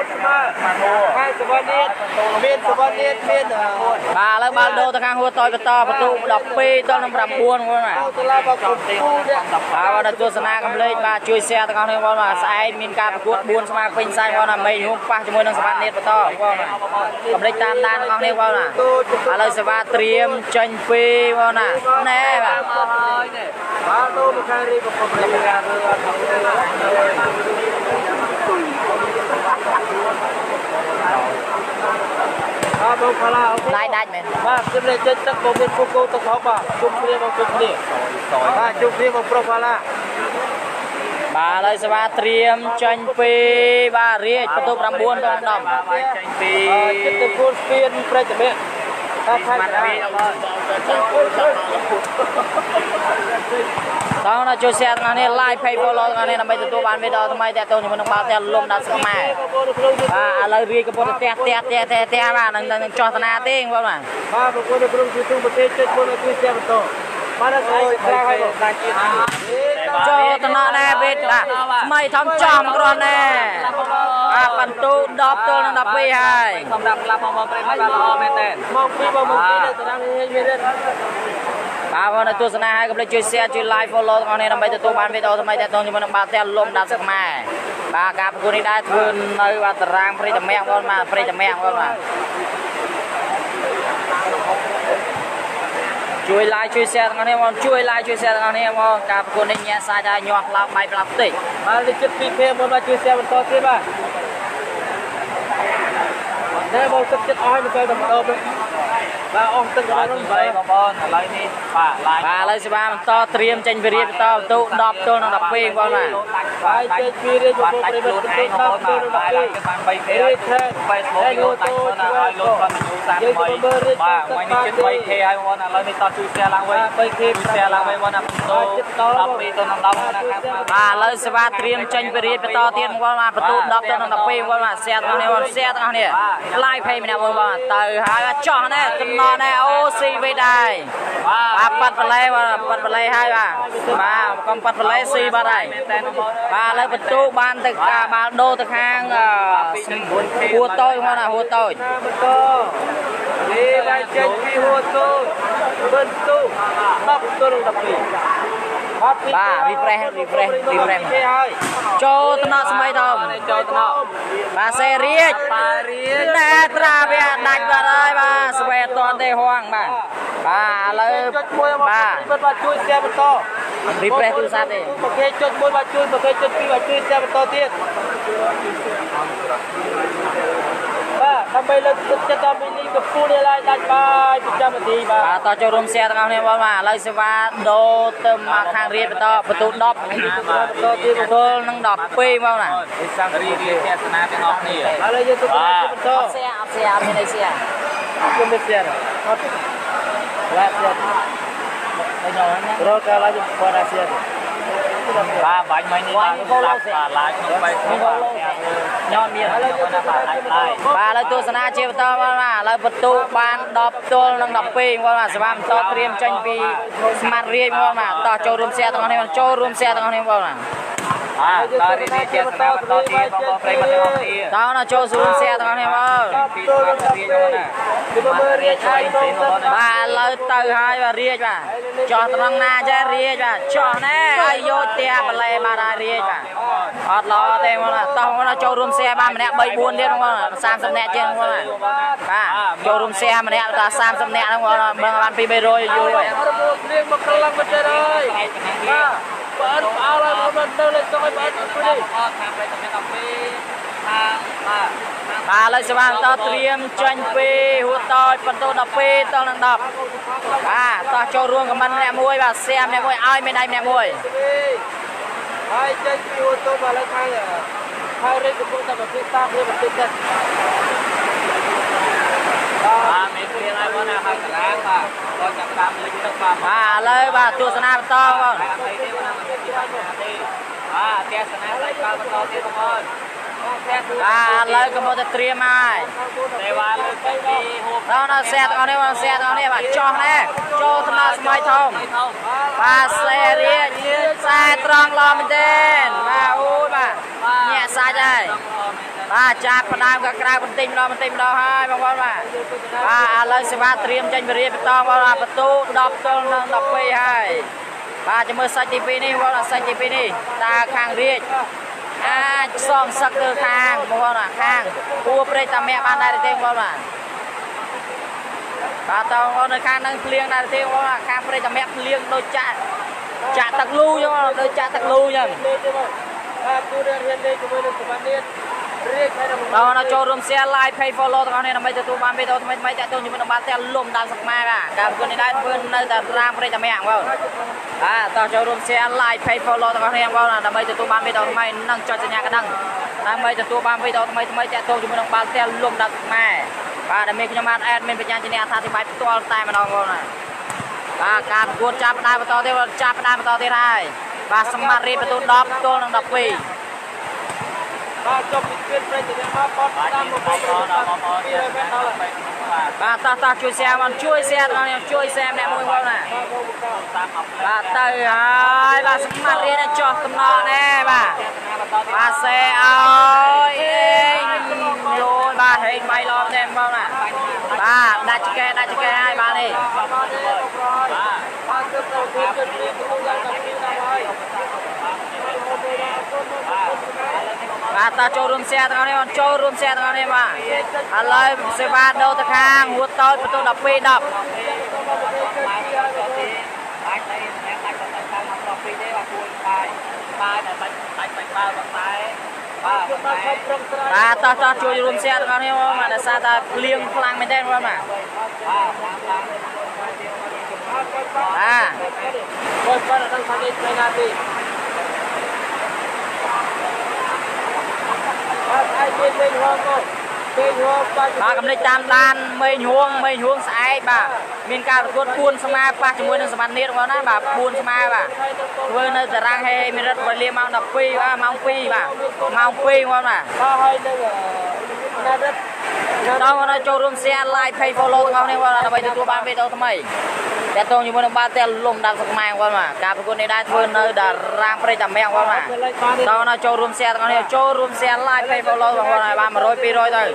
haiสวัสดีเมียนสวัสดีเมียน bà lấy ba đô thằng hùa tôi to và tu đọc pi tôi làm rầm buồn luôn này bà vào đây tôi sana cầm lên bà chui xe thằng này con là sai min ca cuột buồn sama pin sai con là mày hôm qua cho môi nâng sập nét to con này cầm lên tan tan con này con là bà lấy xe ba triêm tranh pi con nè nè bà bà đô một khai đi một cục lên à bông pha la lại đạch mày ba chấm lên trên tất cả bên cô cô tất cả ba chụp kia một chụp kia ba chụp kia một profile bà lấy xe ba triêm tranh pi bà riết bắt tu rầm buồn con đầm tranh pi cái từ full spin pre chấm mẹ ta thay tao nó cho xe thằng này like pay follow thằng này là bây giờ tôi bán video tụi mày để tôi nhưng mà nó bao theo lùm đã sớm mày à lời riêng cái bọn tè tè tè tè tè mà đừng đừng cho thằng nào tiếng không mà ba một con được YouTube một tên trên con tôi xem một tổ ba nó rồi ra hay một đại chiến cho thằng nào nè biết là mày thăm cho một con nè à phần tu đọc tôi đang đọc pi hai không đọc làm một cái ba lo mẹ tên mong pi mong pi này tao đang nghe nghe đến bà con này tôi sana hai cái chơi share chơi like follow con này làm bây giờ tôi bán video tụi mày để tôi nhưng mà nó bao theo lùm đã sớm mày bà cặp cô này đã thường nơi và rang free tầm mẹ con mà free tầm mẹ con mà chui like chui share thằng này con chui like chui share thằng này con cặp cô này nhẹ sai ra nhọt lao bay lao tị ba đi chụp pi một ba chui xe một to tiếp ba đây một chụp chụp ai một cái tầm to bà ông từng cái đó vậy bà con lấy đi bà lại bà lấy xe ba to triêm tranh về riêng to tụ đọc tôi nó đọc pi con mà ai chơi pi đi một cái bên cái đọc tôi nó đọc pi cái bàn bay thế Facebook vô tay con là ai luôn con mình sang mày bà mày đi trên bay thế ai con là lấy đi to chui xe lang vậy bay chui xe lang vậy con là tôi đọc pi tôi nó đọc là bà lấy xe ba triêm tranh về riêng to tiền con mà tụ đọc tôi nó đọc pi con mà xe thằng này con xe thằng này like pay mình nào con mà từ hai cho này nó này ô xê về đây bà bắt vào lấy bà bắt vào lấy hai bà bà con bắt vào lấy xê vào đây bà lấy bật tu ban từ cả bà đô từ hàng hùa tôi không là hùa tôi đi lại chơi pi hùa tôi bên tu đọc tôi đọc pi bà refresh refresh refresh cho tôi nó xem thông cho tôi bà xe riết bà riết nè tra về đánh vào đây bà xe toàn tê hoang bà bà lấy bà bà chui xe một to refresh tu sát đi một cái chốt môi bà chui một cái chốt pi bà chui xe một toទៀតbàทำไมเราจะทำนี่กับผู้เนี่ยไรดันไปประจำทีบ่าต่อចូលរួម share ទាំងអស់គ្នាបងបាទឥឡូវសេវាដូរទៅមកខាងរៀបបន្តបន្ទូដប់បន្តទៀតទល់នឹងដប់ពីរបងណា sangរៀបរៀបទស្សនាទាំងអស់គ្នាឥឡូវយើងទៅបន្តអត់ share អត់ share អត់មានអី share ខ្ញុំមិន share អត់ឡា share bây giờ nó រកកាលឡើងគាត់ share បាទបាញ់មិញនេះបាទបាទឡាយក្នុងបែបនេះបាទញ៉ាំមានហើយគាត់ថាបាទឡាយបាទឥឡូវទស្សនាជាបន្តបងបាទឥឡូវបន្ទូបានដប់ទល់នឹងដប់ពីរបងបាទសេវាបន្តត្រៀមចេញពីស្មាតរៀបបងបាទតោះចូលរួម share ទាំងអស់គ្នាចូលរួម share ទាំងអស់គ្នាបងបាទ à ta đi đi chơi sao mà to tiền bao bao đây mà không tiền đó nó cho xuống xe thằng em ơi bà lời từ hai và ria bà cho thằng na chơi ria bà cho nè ai vô tia bà lê bà ra ria bà hot lo tên mà tao nó cho room xe ba mình nè bay buôn đi đúng không sam sam nè trên đúng không bà cho room xe mình nè ta sam sam nè đúng không bằng ban pi bê rồi vô rồi bạn bảo là mình đâu lên coi bạn đi bà lấy xe ban to triêm tranh pi hút to phần tô đập pi to năng đập à to cho ruộng của mình nè muôi bà xem nè muôi ai bên đây nè muôi ai tranh pi hút to bà lấy khai à khai đây cũng không tập được ta đây một tinh thần à mấy cái này bọn nào hàng cả mà con chẳng làm linh thức mà à lấy bà tua sana to không à tia sana lấy cao to tia không à lấy cái một triêm ai đó nó xe tao này nó xe tao này bà cho nè cho thằng nào máy thông bà xe đi xe trăng lo mình tên bà ui bà nhẹ សាច់ហើយបាទចាប់ផ្ដើមក៏ក្រៅបន្តិចម្ដងបន្តិចម្ដងហើយបងប្អូនបាទបាទឥឡូវសេវាត្រៀមចេញវិរិយបន្តបងប្អូនបាទបន្ទូដប់ទល់នឹងដប់ពីរហើយបាទចាំមើលសាច់ទីពីរនេះបងប្អូនសាច់ទីពីរនេះតើខាងរាជអាចសងសឹកទៅខាងបងប្អូនបាទខាងគួរព្រៃតាមាក់បានដែរទេបងប្អូនបាទបាទតើបងប្អូននៅខាងនឹងភ្លៀងដែរទេបងប្អូនខាងព្រៃតាមាក់ភ្លៀងដូចចាក់ចាក់ទឹកលូចឹងដូចចាក់ទឹកលូចឹងបាទគូរៀនរៀនលេខជាមួយនឹងសុវណ្ណនេះរៀបឲ្យដល់បងណាចូលរួម share like page follow ទាំងអស់គ្នាដើម្បីទទួលបានវីដេអូថ្មីៗតាក់ទងជាមួយនឹងបានតែលំដាប់សខ្មែរបាទការប្រកួតនេះដែរធ្វើនៅតែរាមព្រៃតាមាក់បងបាទតោះចូលរួម share like page follow ទាំងអស់គ្នាបងដើម្បីទទួលបានវីដេអូថ្មីនិងចុចសញ្ញាកណ្ដឹងដើម្បីទទួលបានវីដេអូថ្មីៗតាក់ទងជាមួយនឹងបានតែលំដាប់ខ្មែរបាទដែលមានខ្ញុំបាន admin បញ្ញាជាអ្នកអធិប្បាយផ្ទាល់តែម្ដងបងណាបាទការប្រកួតចាប់ផ្ដើមបន្តទៀតចាប់ផ្ដើមបន្តទៀតហើយបាទសម្បត្តិរីបន្ទូដប់ទល់នឹងដប់ពីរបាទចុះពីពេលប្រតិកម្មមកបត់តាមមកបងប្អូនបងប្អូនទៀតបាទតោះតោះជួយ share មកជួយ share ដល់នេះជួយ share ម្នាក់មួយបងណាបាទទៅហើយបាទសម្បត្តិរីនេះចុះកំណត់ណែបាទបាទ share ឲ្យយូនបាទហេងបៃឡងទេបងណាបាទដាច់កែដាច់កែហើយបាទនេះបាទបាទគឺទៅធ្វើជិតនេះក្នុងយ៉ាងដល់ពីដល់ហើយបាទតើចូលរួម share ទាំងនេះបងចូលរួម share ទាំងនេះបាទឥឡូវសេវាដូរទៅខាងហួតតូចបន្ទូដប់ពីរដប់អាចតែអ្នកអាចទៅខាងដប់ពីរទេបាទគួរបាយបាយតែបាច់បាច់បាច់បើតែបាទបាទតោះតោះជួយរួម share ទាំងនេះបងបាទដោយសារតែភ្លៀងខ្លាំងមែនទេបងបាទបាទគាត់គាត់ដល់ខាងនេះថ្ងៃណាទីបាទអាចមានវិញហងមកពេលហងបាទបាទកំណិចតាមដានមេញហួងមេញហួងស្អែកបាទមានការប្រកួតពួនស្មាប៉ះជាមួយនឹងសវណ្ណនេះបងណាបាទពួនស្មាបាទធ្វើនៅតារាងហេមីរិតវេលាម៉ោងដប់ពីរបាទម៉ោងពីរបាទម៉ោងពីរបងណាបាទហើយនឹងណារិតដល់បងណាចូលរួម share like page follow ទាំងអស់នេះបងដើម្បីទទួលបានវីដេអូថ្មីតាក់ទងជាមួយនឹងបានតែលំដាប់សខ្មែរបងណាការប្រកួតនេះដែរធ្វើនៅតារាងព្រៃតាមាំងបងណាដល់ណាចូលរួម share ទាំងអស់នេះចូលរួម share like page follow បងណាបានone hundred ពីររយទៅ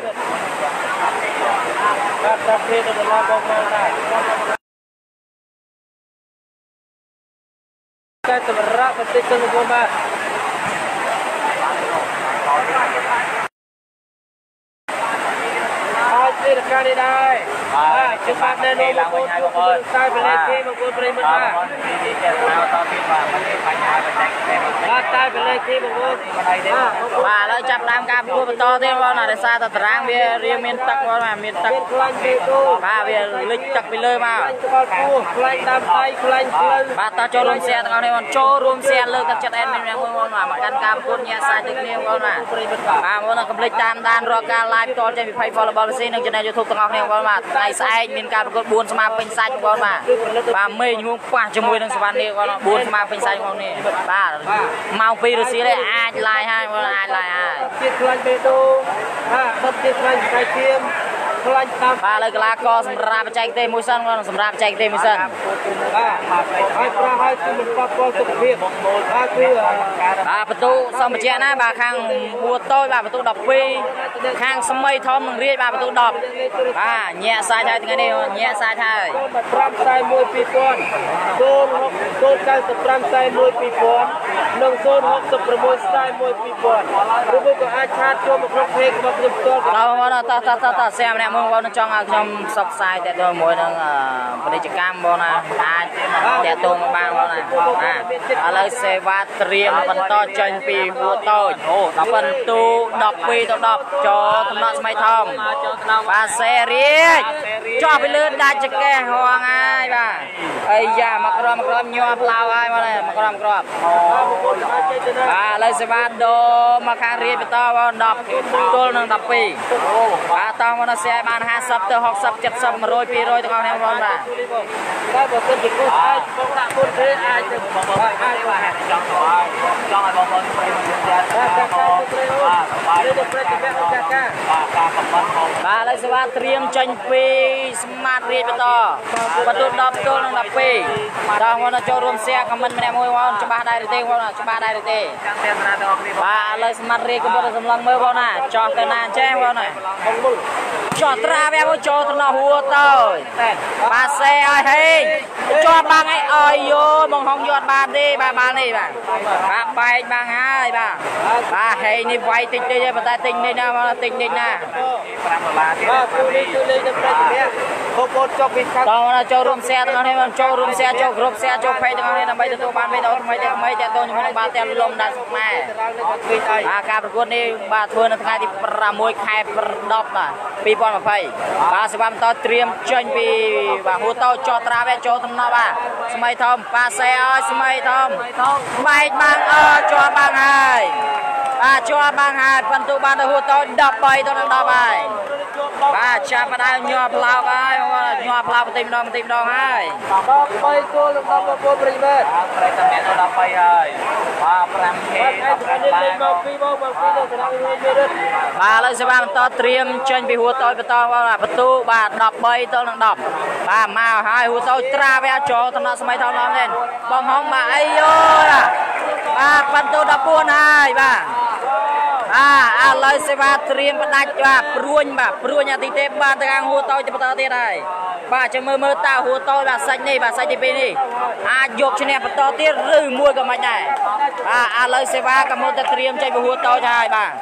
បាទប្រភេទទៅដល់បងប្អូនដែរតែសម្រាប់បន្តិចទៅបងបាទហើយទីរកានេះដែរបាទជិះបាត់នៅនោះឡើងវិញហើយបងប្អូនតែប្រលេខគេបងប្អូនប្រិមិត្តបាទទីចេះស្មាតទៀតបាទមិនមានបញ្ហាបច្ចេកទេសបាទតែប្រលេខគេបងប្អូនបាទឥឡូវចាប់ដើមការប្រកួតបន្តទៀតបងណាដោយសារតែតារាងវារៀងមានទឹកបងណាមានទឹកខ្លាញ់ពេកទូបាទវាលិចទឹកពីលើមកខ្លាញ់ពោះខ្លាញ់តាមដៃខ្លាញ់ផ្លូវបាទតោះចូលរួម share ទាំងអស់នេះបងចូលរួម share លើកទឹកចិត្ត admin មួយបងណាមកកាន់ការប្រកួតញាក់សាច់ទឹកគ្នាបងណាបាទបងណាកុំភ្លេចតាមដានរាល់ការ live ផ្ទាល់ចេញពី page Volleyball វី និង channel YouTube ទាំងអស់គ្នាបងបាទថ្ងៃស្អែកមានការប្រកួតbốnស្មាពេញសាច់បងបាទបាទមេញហួងប៉ះជាមួយនឹងសវណ្ណនេះបងbốnស្មាពេញសាច់បងនេះបាទម៉ោងពីររសៀលនេះអាច live ហើយបងអាច live ហើយទៀតខ្លាញ់បេដូងបាទបិទទៀតខ្លាញ់ស្កាយធៀមខ្លាញ់តាមបាទលើកីឡាករសម្រាប់បច្ចេកទេសមួយសិនបងសម្រាប់បច្ចេកទេសមួយសិនបាទហើយប្រហែលគឺមិនប៉ះពាល់សុខភាពបាទគឺបាទបន្ទូសំបញ្ជាក់ណាបាទខាងហួតតូចបាទបន្ទូដប់ពីរខាងស្មីធំនឹងរាជបាទបន្ទូដប់បាទញាក់សាច់ហើយថ្ងៃនេះញាក់សាច់ហើយប្រាំខ្សែមួយពីរពាន់ศูนย์หกศูนย์เก้าสิบប្រាំខ្សែមួយពីរពាន់និងศูนย์หกสิบหกខ្សែមួយពីរពាន់ឬមួយក៏អាចឆាតចូលមកក្នុងเพจរបស់ខ្ញុំផ្ទាល់ដល់បងតោះតោះតោះតោះសែម្នាក់មួយបងចង់ឲ្យខ្ញុំសបផ្សាយតទៅមួយនឹងពាណិជ្ជកម្មបងណាអាចតទៅមកបានបងណាបាទឥឡូវសេវាត្រៀមបន្តចេញពីហួតតូចបន្ទូដប់ពីរទៅដប់ចូលកំណត់ស្មីធំបាទសេរីចចោះពីលើដាច់ចកេះហងហើយបាទអីយ៉ាមកក្រមមកក្រមញ័រផ្លោហើយបងមកក្រមក្រមបាទឥឡូវសេវាដូមកខាងរាជបន្តបងដប់ទល់នឹងដប់ពីរបាទតោះមកសេបានห้าสิบទៅหกสิบ เจ็ดสิบ một trăm ពីររយទាំងអស់គ្នាបងបាទតែបើសិនជាគូអាចបងដាក់គុណទេអាចទៅបងបងអាចបាទចង់ទៅហើយចង់ឲ្យបងប្អូនប្រិយមិត្តចាស់បាទបាទបាទបាទទៅប្រតិកម្មចាស់ការបាទការកំបត្តិបងបាទឥឡូវសេវាត្រៀមចេញពីស្មាតរៀបបន្តបន្ទូដប់ទល់នឹងដប់ពីរដល់មកចូលរួមសៀខមមិនម្នាក់មួយបងច្បាស់ដែរទេបងច្បាស់ដែរទេបាទឥឡូវស្មាតរៀបកំពុងសម្លឹងមើលបងណាចោះទៅណាចេះបងណាចោះត្រាវាមកចូលទៅហួរទៅបាទសេឲ្យហេងជាប់បាំងឲ្យអើយយោបង្ហងយកបានទេបាទបាល់នេះបាទបាទបែកបាំងហើយបាទបាទហេងនេះវាយតិចតិចទេប៉ុន្តែតិចនេះណាបងតិចនេះណា 5ដុល្លារទៀតបាទជួយលេងជួយលេងដល់ប្រតិបត្តិបងប្អូនចុះពីខាងតចូលរួមសៀទាំងនេះបងចូលរួមសៀចូលគ្រប់សៀចូលភ័យទាំងនេះដើម្បីទទួលបានវីដេអូថ្មីៗថ្មីតាក់ទងជាមួយនឹងបាល់ទះលំដាប់ស្មែបាទការប្រកួតនេះបាទធ្វើនៅថ្ងៃទី6ខែដប់បាទពីរពាន់ยี่สิบបាទសេវាបន្តត្រៀមចេញពីបាទហួរតូចចោះត្រាវាចូលដំណប់បាទស្មីធំបាទសេឲ្យស្មីធំបែកបាំងអើជាប់បាំងហើយបាទជាប់បាំងហើយបន្ទូបានទៅហួរតូចដប់បីទៅនឹងដប់ហើយបាទចាប់ផ្ដើមញាប់ផ្លោកហើយញាប់ផ្លោកបន្តិចម្ដងបន្តិចម្ដងហើយដប់បីគោលដល់ដល់ពលប្រិមិត្តប្រិយតំណែងដល់ដប់បីហើយបាទ 5ខេបាទលេងមកពីបងមកពីទៅស្រាវជ្រាវរត់បាទឥឡូវសេវាបន្តត្រៀមចេញពីហួរតូចបន្តបាទបន្ទូបាទដប់បីទៅនឹងដប់បាទមកហើយហួរតូចត្រាវាចូលតំណស្មីថោឡំនេះបងហងបាទអីយោបាទបន្ទូដប់បួនហើយបាទបាទឥឡូវសេវាត្រៀមផ្ដាច់បាទព្រួញបាទព្រួញអាទិទេពបាទទៅខាងហួរតូចទៅបន្តទៀតហើយបាទចាំមើលមើលតើហួរតូចបាទសាច់នេះបាទសាច់ទីពីរនេះអាចយកឈ្នះបន្តទៀតឬមួយក៏មិនដែរបាទឥឡូវសេវាកំពុងតែត្រៀមចេញពីហួរតូចហើយបាទ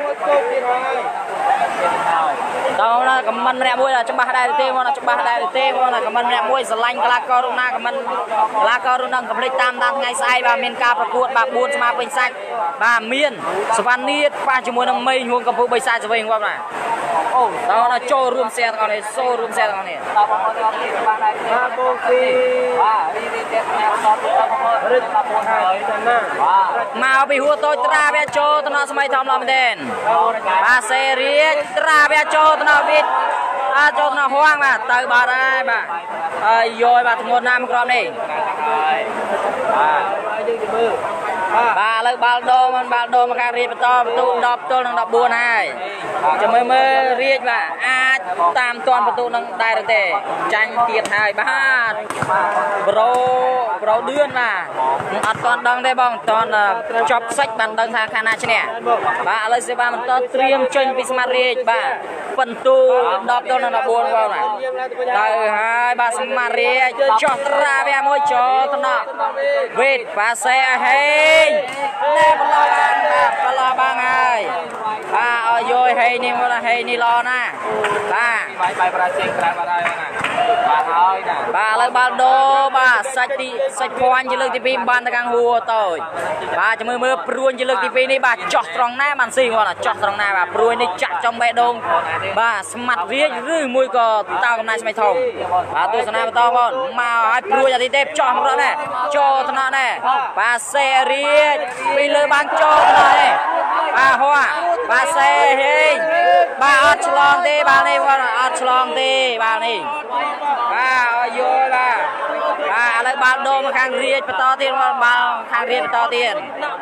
ដល់ណាខមមិនម្នាក់មួយច្បាស់ដែរទេមកណាច្បាស់ដែរទេមកណាខមមិនម្នាក់មួយស្រឡាញ់កីឡាកររូបណាខមមិនកីឡាកររូបនឹងកំភ្លេចតាមតាមថ្ងៃស្អែកបាទមានការប្រកួតបាទបួនស្មើពេញសាច់បាទមានសវណ្ណនីតប៉ះជាមួយនឹងមេហួងកំពូលបីសាច់ស្វែងគាត់ណាអូដល់ណាចូលរួមសៀទាំងអស់នេះចូលរួមសៀទាំងអស់នេះដល់បងប្អូនទាំងអស់គ្នាច្បាស់ដែរទេបាទបងពីបាទរីរីទៀតញ៉ាំដល់ទៅបងប្អូនរឹតដល់បងហើយចាំណាបាទមកពីហួរតូចត្រាវាចូលតំណស្មីធំឡំមែនទេបាទសេរីត្រាវាចូលតំណវិទ្យអាចចូលតំណហួងបាទទៅបាត់ហើយបាទហើយយកបាទធ្ងន់ណាស់មកក្រុមនេះបាទយើងទៅមើលបាទឥឡូវបាល់ដូមិនបាល់ដូមកខាងរៀបបន្តបន្ទូដប់ទល់នឹងដប់បួនហើយចាំមើលមើលរៀបបាទអាចតាមតាន់បន្ទូនឹងដែរទេចាញ់ទៀតហើយបាទប្រូប្រូឌឿនបាទអត់តាន់ដឹងទេបងតាន់ចប់សាច់បានដឹងថាខាងណាឈ្នះបាទឥឡូវសេវាបន្តត្រៀមចេញពីស្មាតរាជបាទបន្ទូដប់ទល់នឹងដប់បួនបងណាទៅហើយបាទស្មាតរាជចោះត្រាវាមួយចូលតំណវេតបាទសេហេងណែបឡបានបាទបឡបាំងហើយបាទឲ្យយយហេងនេះមកហេងនេះល្អណាស់បាទបាយបាយប្រាជិញក្រៅបាត់ហើយណាបាទហើយណាបាទឥឡូវបាល់ដូបាទសាច់ទីសាច់ភ័ណ្ឌជាលើកទីពីរបានទៅខាងហួរតូចបាទចាំមើលមើលព្រួញជាលើកទីពីរនេះបាទចោះត្រង់ណាបានស៊ីគាត់ចោះត្រង់ណាបាទព្រួញនេះចាក់ចំបេះដូងបាទស្មាត់រាជឬមួយក៏តើកំណាយស្មីធំបាទទស្សនាបន្តបងមកឲ្យព្រួយអាទិទេពចោះមករត់ដែរចូលថ្នាក់ដែរបាទសេរាជពីលើបានចូលថ្នាក់ដែរបាទហួរបាទសេហេងបាទអត់ឆ្លងទេបាទនេះគាត់អត់ឆ្លងទេបាទនេះបាទឲ្យយល់បាទបាទឥឡូវបាល់ដូរមកខាងរាជបន្តទៀតមកបាល់ខាងរាជបន្តទៀត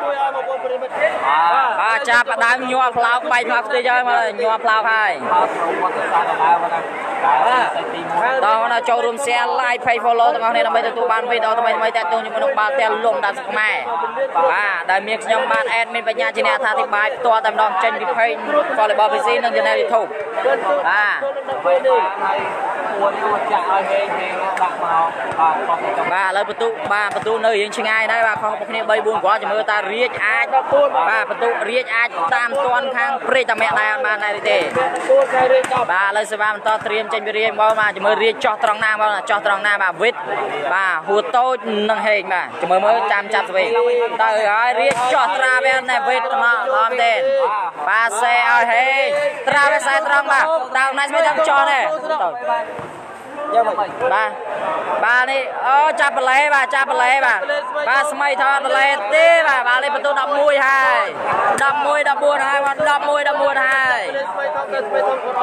បាទចាប់ផ្ដើមញាប់ផ្លោកបែកមកខ្ទេចហើយមកញាប់ផ្លោកហើយដល់ណាចូលរួម share like page follow ទាំងអស់គ្នាដើម្បីទទួលបានវីដេអូថ្មីៗតាក់ទងជាមួយនឹងបាល់ទះលំដាប់ខ្មែរបាទដែលមានខ្ញុំបាន admin បញ្ញាជាអ្នកអត្ថាធិប្បាយផ្ទាល់តែម្ដងចេញពី page Volleyball พี ซี និង channel YouTube បាទបាទឥឡូវបន្ទុកបាទបន្ទុកនៅរៀងឆ្ងាយដែរបាទខុសពីគ្នា 3 4 គ្រាប់ចាំមើលតើរាជអាចបាទបន្ទុករាជអាចតាមទាន់ខាងព្រៃតាមាក់ដែរបានដែរទេបាទឥឡូវសេវាបន្តត្រៀមចេញពីរាជមកបាទចាំមើលរាជចោះត្រង់ណាមកចោះត្រង់ណាបាទវិទ្យបាទហួរតូចនិងហេងបាទចាំមើលមើលចាំចាប់ស្វេទៅហើយរាជចោះត្រាវាណែវិទ្យថ្នាក់ឡំទេបាទសេឲ្យហេងត្រាវាខ្សែត្រង់បាទដើមណាស់ស្មីតាមចោះទេយកមកបាទបាទនេះអូចាប់បលែបាទចាប់បលែបាទបាទស្មៃថតបលែទេបាទបាទលេខបន្ទូ11ហើយ11 14ហើយបាទ11 14ហើយ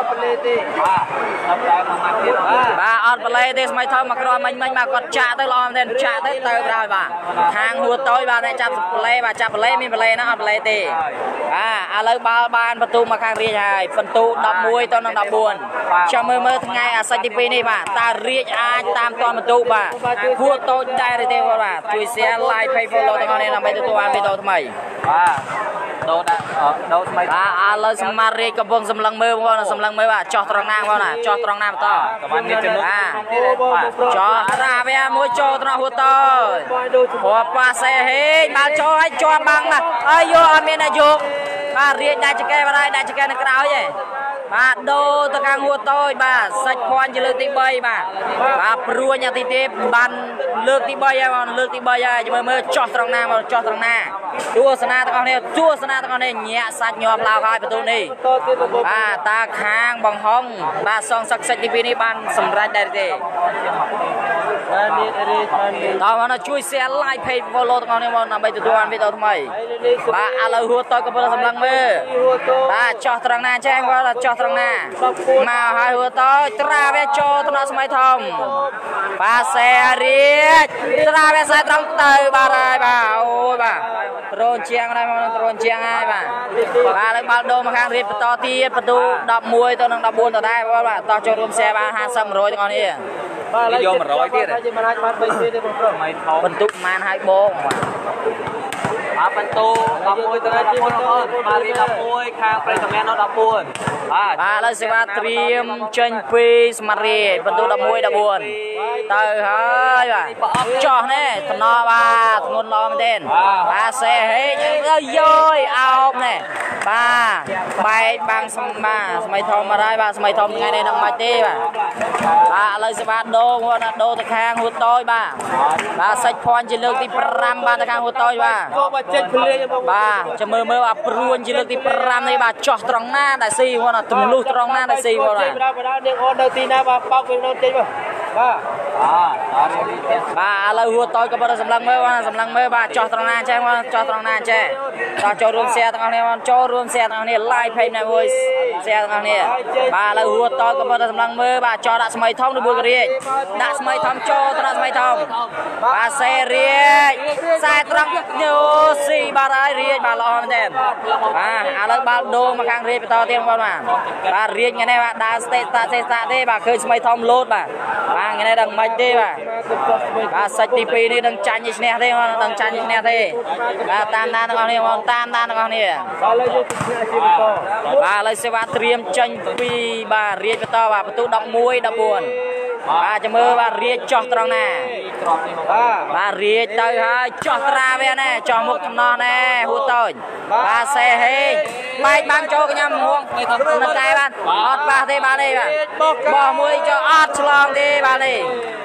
ត់ប្លេទេបាទដល់តែមួយម៉ាត់ទៀតបាទអត់ប្លេទេស្មៃធំមកក្រមិញមិញមកគាត់ចាក់ទៅល្អមែនចាក់ទៅទៅដល់បាទខាងហួតតូចបាទអ្នកចាប់ប្លេបាទចាប់ប្លេមានប្លេណាអត់ប្លេទេបាទឥឡូវបាល់បានបន្ទូមកខាងរាជហើយបន្ទូដប់មួយទៅនឹងដប់បួនចាំមើលមើលថ្ងៃអាសិចទីពីរនេះបាទតើរាជអាចតាមទាន់បន្ទូបាទហួតតូចដែរទេបាទជួយ share like page follow ទាំងអស់នេះដើម្បីទទួលបានវីដេអូថ្មីបាទដូរដាក់ដូរថ្មីបាទឥឡូវសម្មារាជកំពុងសម្លឹងមើលបងសម្លឹងមើលបាទចោះត្រង់ណាបងណាចោះត្រង់ណាបន្តក៏បានមានចំណុចបាទចោះត្រាវាមួយចូលត្រង់ហួតតូចព្រោះប៉ាសេហេបាល់ចូលឲ្យជាប់បាំងណាអើយយកអត់មានតែយកបាទរាជដាក់ចកេបាទហើយដាក់ចកេនៅក្រោយឯងបាទដូរទៅខាងហួតតូចបាទសាច់ភ័ណ្ឌជាលើកទីបីបាទបាទព្រួញអាទិទេពបានលើកទីបីហើយបងលើកទីបីហើយមើលមើលចោះត្រង់ណាមកចោះត្រង់ណាទស្សនាទាំងអស់នេះទស្សនាទាំងអស់នេះញាក់សាច់ញាប់ឡោកហើយបន្ទូនេះបាទតាខាងបង្ហុងបាទសងសឹកសាច់ទីពីរនេះបានសម្រេចដែរទេបាននេះរាជបាននេះតើមកជួយ share like page follow ទាំងអស់នេះមកដើម្បីទទួលបានវីដេអូថ្មីបាទឥឡូវហួតតូចកំពុងសម្លឹងមើលបាទចោះត្រង់ណាចេះបាទចោះត្រង់ណាមកហើយហួតតូចត្រាវាចូលថ្នាក់ស្មៃធំបាទសេរាជត្រាវាខ្សែត្រង់ទៅបាទហើយបាទអូយបាទរោនជាងដែរមករោនជាងហើយបាទបាទលើបាល់ដូរមកខាងរាជបន្តទៀតបន្ទូដប់មួយទៅនឹងដប់បួនទៅដែរបាទតោះចូលរួម share បានហាសិប 100ទាំងអស់នេះបាទយកមួយរយទៀតហើយមិនអាចបានបីទេទេបងប្រុសថ្មីថោបន្ទុកប៉ុន្មានហើយបងបាទអាបន្ទូដប់មួយទៅដល់ដប់បួនបងប្អូនបាទរៀនដប់មួយខាងប្រិយសម្រាប់ដល់ដប់បួនបាទបាទឥឡូវសេវាត្រៀមចេញពីស្មារតីបន្ទូដប់មួយ ដប់បួនទៅហើយបាទចោះនេះតំណបាទធ្ងន់ល្អមែនទេបាទសេហេទៅយោយអោបនេះបាទបែកបាំងស្មាស្មៃធំមកហើយបាទស្មៃធំថ្ងៃនេះនឹងមិនទេបាទបាទឥឡូវសេវាដូរគាត់ណាដូរទៅខាងហួតតូចបាទបាទសាច់ភ័ណ្ឌជាលើកទីប្រាំបាទទៅខាងហួតតូចបាទចេញភ្លេងបងបាទចាំមើលមើលអាព្រួញជាលើកទីប្រាំនេះបាទចោះត្រង់ណាដែលស៊ីគាត់ទម្លុះត្រង់ណាដែលស៊ីគាត់បាទបាទបាទនាងអូននៅទីណាបាទបោកវិញនៅចេញបាទបាទអត់រៀនទៀតបាទឥឡូវហួតតូចក៏បើសម្លឹងមើលបាទសម្លឹងមើលបាទចោះត្រង់ណាចេះបាទចោះត្រង់ណាចេះតោះចូលរួម share ទាំងអស់គ្នាបាទចូលរួម share ទាំងអស់គ្នា like page ណាមួយ share ទាំងអស់គ្នាបាទឥឡូវហួតតូចក៏បើសម្លឹងមើលបាទចោះដាក់ស្មៃធំឬមួយក៏រាជដាក់ស្មៃធំចូលទៅដាក់ស្មៃធំបាទសេរាជខ្សែត្រង់ញូស៊ីបាទហើយរាជបាទល្អមែនទេបាទឥឡូវបាល់ដូរមកខាងរាជបន្តទៀតបងបាទបាទរាជថ្ងៃនេះបាទដើរ state តាទេតាទេបាទឃើញស្មៃធំលោតបាទបាទថ្ងៃនេះដឹងមិនទេបាទបាទសាច់ទីពីរនេះនឹងចាញ់ឈ្នះទេបងនឹងចាញ់ឈ្នះទេបាទតាមដានទាំងអស់គ្នាបងតាមដានទាំងអស់គ្នាបាទឥឡូវយើងឈ្នះជាបន្តបាទឥឡូវសេវាត្រៀមចេញពីបាទរាជបន្តបាទបន្ទូដប់មួយ ដប់បួនបាទចាំមើលបាទរាជចោះត្រង់ណាបាទបាទរាជទៅហើយចោះត្រាវាណែចោះមុខចំណោះណែហួតតូចបាទសេហេបែកបាំងចូលកញ្ញាងងនៅតែបាទអត់ប៉ះទេបាទនេះបាទបោះមួយចោះអត់ឆ្លងទេបាទនេះ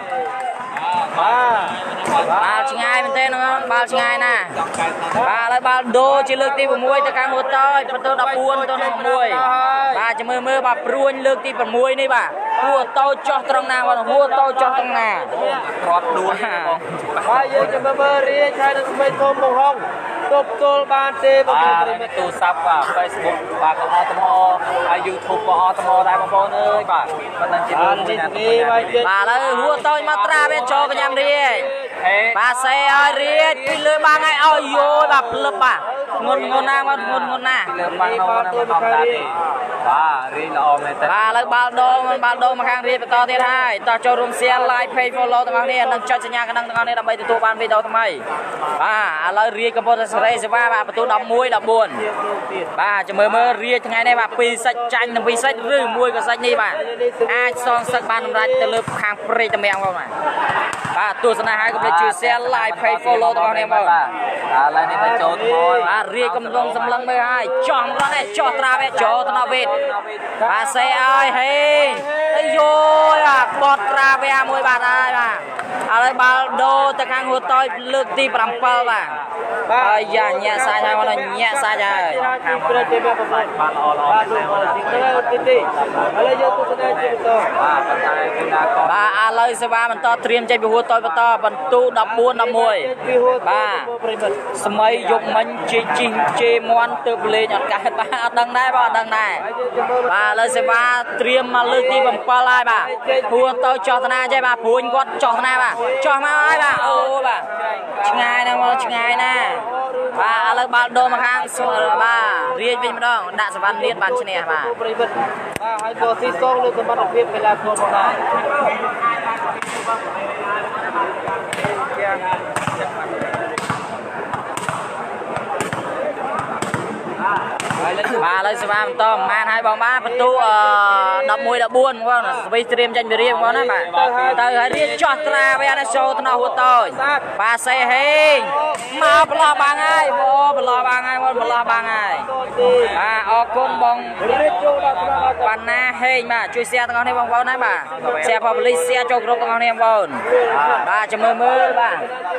បាទបាល់ឆ្ងាយមែនទេហ្នឹងបាល់ឆ្ងាយណាបាទឥឡូវបាល់ដូរជាលើកទី6ទៅខាងហួតតូចបន្ទូដប់បួនទៅនឹងមួយបាទចាំមើលមើលបាទព្រួញលើកទី6នេះបាទហួតតូចចោះត្រង់ណាបាទហួតតូចចោះត្រង់ណាគ្រាប់ដួលបាទយើងចាំមើលមើលរាជហើយនឹងស្មីធំបង្ហុងទប់ទល់បានទេបងប្អូនបាទទូរស័ព្ទបាទ Facebook បាទក៏អត់ថ្មហើយ YouTube ក៏អត់ថ្មដែរបងប្អូនអើយបាទមិនដឹងជាមួយណាបាទឥឡូវហួតតូចមកត្រាវាចូលកញ្ញាំរាជបាទសេឲ្យរាជពីលើបាំងឲ្យឲ្យយោបាទភ្លឹបបាទងុនងុនណាមកងុនងុនណាលើបាំងមកទៅធម្មតាទេបាទរីល្អមែនទេបាទឥឡូវបាល់ដូងបាល់ដូងមកខាងរាជបន្តទៀតហើយតោះចូលរួម share like page follow ទាំងអស់គ្នានិងចុចសញ្ញាកណ្ដឹងទាំងអស់គ្នាដើម្បីទទួលបានវីដេអូថ្មីបាទឥឡូវរាជកំពុងតែសេរីសេវាបាទបន្ទូដប់មួយ ដប់បួនបាទចាំមើលមើលរាជថ្ងៃនេះបាទពីរសាច់ចាញ់និងពីរសាច់ឬមួយក៏សាច់នេះបាទអាចសងសឹកបានសម្រេចទៅលើខាងព្រៃតំៀងបងបាទបាទទស្សនាហើយកុំភ្លេចជួយ share like page follow ទាំងអស់គ្នាបងបាទឥឡូវនេះទៅចូលថ្មបាទរាជកំពុងសម្លឹងមើលហើយចោះរត់ឯចោះត្រាវាចូលទៅដល់វេតបាទសេឲ្យហេអីយោអាបត់ត្រាវាមួយបាទហើយបាទឥឡូវបាល់ដូរទៅខាងហួតតូចលើកទី7បាទបាទហើយយ៉ាញាក់សាច់ហើយមកញាក់សាច់ហើយខាងព្រឹកទេបាទបាទល្អល្អបាទល្អជាងទៅទីឥឡូវយើងទស្សនាជាបន្តបាទបន្តតែគឺណាកបាទឥឡូវសេវាបន្តត្រៀមចេញពីហួតតូចបន្តបន្ទូដប់បួន ដប់មួយបាទស្មៃយប់មិញជិះជីជេមន់ទៅលេងអត់កាត់បាទអត់ដឹងដែរបាទអត់ដឹងដែរបាទឥឡូវសេว่าเตรียมมาเลือกที่บังปลายบ่าหัวโตจอธนาใช่ป่ะพูนก็จอธนาป่ะจอมาไอ้ป่ะโอ้ป่ะช่างไงนะมันช่างไงนะป่ะอะไรบาโดมาข้างสวนป่ะเรียนเป็นมาดองดัชบันเรียนบันชนีป่ะให้ตัวซีซองเลยสมบัติเพียบเวลาโคตรได้มาเลยสบายมันต้อมมาให้บองบ้าประตูดับมวยดับบุญว่าไปเตรียมจันไปเรียมว่านะมาเตยเรียนจอดตราไปอันโชว์ตนาหัวโตปาเซ่เฮงมาปลาบางไงโอ้ปลาบางไงว่าปลาบางไงมาออกก้นบองปันนาเฮงมาช่วยเสียตั้งเอาในบองบอลนะมาเสียพอผลิตเสียโจกรบตั้งเอาในบอลมาจะมือมือบ้าง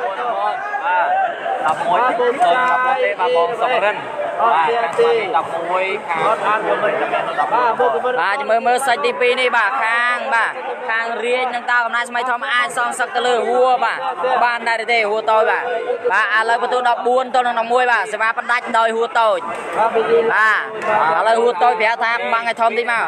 ดับมวยเติมดับมวยเตะมาบองสองเรนดับมวยขางทางบนมันจะเป็นดับบ้าจะมือมือใส่ตีปีนี่บ้าข้างบ้าข้างเรียนยังตากับนายสมัยทอมอาซองสักตะลือหัวบ้าบ้านได้เตะหัวโตบ้าบ้าอะไรประตูดับบุญตัวน้องมวยบ้าสบายปันดัชโดยหัวโตบ้าอะไรหัวโตเพียทางบางไอ้ทอมที่มา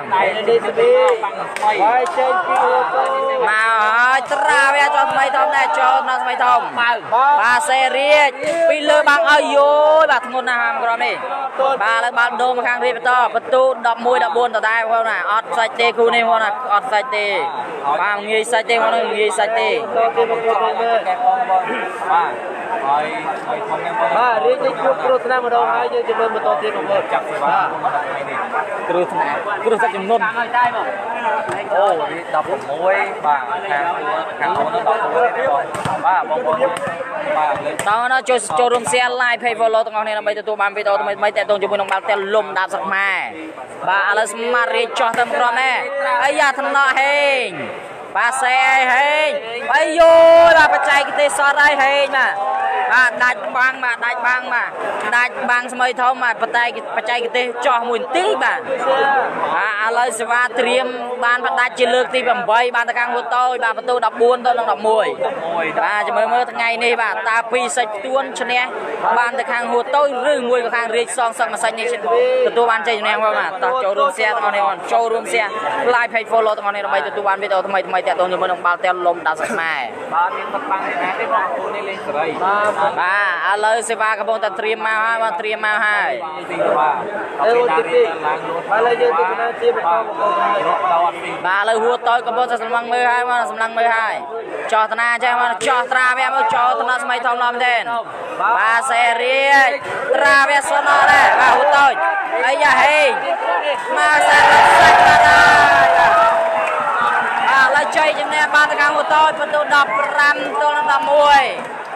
มาตราเวจอสมัยทอมได้จอน้องสมัยทอมบ้าเซเรียปีเลือบางอายุบ้าทั้งหมดนะฮะกรณีบ้าแล้วบ้านโดมข้างเรียบต่อประตูดับมวยดับบุญต่อได้เพราะน่ะอดใส่เตะคู่นี้เพราะน่ะอดใส่เตะบ้างมีใส่เตะเพราะน่ะมีใส่เตะมาไอ้ไอ้คนยังมาเรียนจะยุบครูธนามาดองให้จะจะเริ่มมาต่อเตียงของเราจับสิบ้าครูธนาครูสักจำนวนโอ้ดับมวยบ้างแข่งแข่งคนดับมวยบ้าบอลบอลบ้าเลยตอนนั้นโจโจรมเสียลายเพย์ฟอลโล่ตรงนี้เราไปตัวบ้านไปตัวไม่ไม่แต่ตรงจมูกน้องบ้านแต่ลมดับสักแม่บ้าอะไรสมาร์ทเรียจอดเต็มกรอบแม่ไอ้ยาทนอเฮงบ้าเซ่เฮงไปโย่บ้าปัจจัยกิเตสอดได้เฮงมาบ้าดัดบังมาดัดบังมาดัดบังสมัยท้องมาปัจจัยปัจจัยกิเตจ่อมุนตีบ้าบ้าอะไรสวัสดิ์เตรียมบ้านปัจจัยจิลึกที่แบบใบบ้านตะกังหัวโตบ้าประตูดับบุญต้นดับมวยบ้าจะเมื่อเมื่อทั้งไงนี่บ้าตาปีใส่ตัวชนเนี่ยบ้านตะกังหัวโตหรือมวยกับทางเรียกซองสังมาใส่เนี่ยตัวบ้านใจแนงว่ามาต่อโจรมเสียตรงนี้วันโจรมเสียไล่เพย์ฟอลโล่ตรงนี้เราไปตัวบ้านไปตัวทำไมทำไมแต่ตรงจมูกน้องบ้านแต่ลมดับสักแม่บ้านยังตะบังเนี่ยที่บอกตัวนี้เลยสบายบ้าอะไรสิบ้ากระโปรงตะเตรียมมาว่าเตรียมมาให้เออจริงอะไรเยอะที่น่าเชื่อบ้าเลยหัวโตกระโปรงจะสำลังมือให้ว่าสำลังมือให้จอธนาใช่ไหมจอตราเวียมจอธนาสมัยทองลำเด่นบ้าเสรีตราเวียสนอเลยบ้าหัวโตไอ้ยาเฮงมาเสรีสักมาได้บ้าเลยใจจังเนี่ยบ้านตะการหัวโตประตูดับรำตัวดับมวย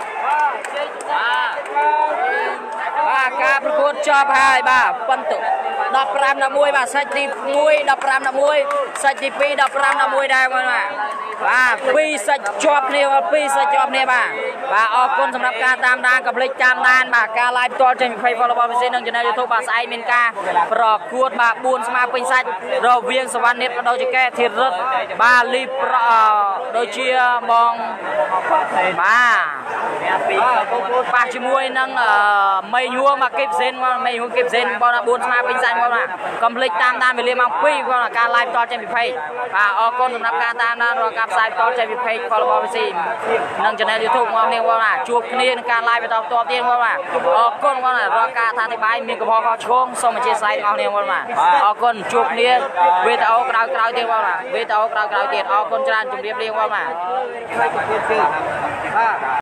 บ้าการประกวดจอบให้บ้าปันตุดับรำดับมวยบ้าสัจจิมวยดับรำดับมวยสัจจิปีดับรำดับมวยได้มั้ยบ้าบ้าปีสัจจอบเนี่ยว่าปีสัจจอบเนี่ยบ้าบ้าออกคนสำหรับการตามดานกับเล็กจามดานบ้าการไลฟ์ตัวจะมีไฟฟอลบอลเป็นสิ่งหนึ่งจะในยูทูบบ้าสายมินกาประกวดบ้าบุญสมาเป็นสัจเราเวียงสวรรค์เน็ตโดยจะแก้ทีรถบ้าลีปโดยเชียมองบ้าบ้าชิมวยนั่งไม่ยัวมาเก็บเส้นว่าไม่ยัวเก็บเส้นบอลบุญสมาเป็นสัจว่าคอมพลีตตามดานไปเรียนมาปีว่าการไลฟ์ตัวจะมีไฟบ้าออกคนสำหรับการตามดานเราการสายตัวจะมีไฟฟอลบอลเป็นสิ่งนั่งจะในยูทูบว่าเนี่ยว่าจูบนี่การไลฟ์ไปต่อตัวเตียงว่าออกคนว่าเราการทางที่ใบมีกระเพาะเขาชงส่งมาเชียร์ไซด์เอาเนี่ยว่าออกคนจูบนี่เวทเอากราวกราวเตียงว่าเวทเอากราวกราวเตียงออกคนจานจุ่มเรียบเรียงว่า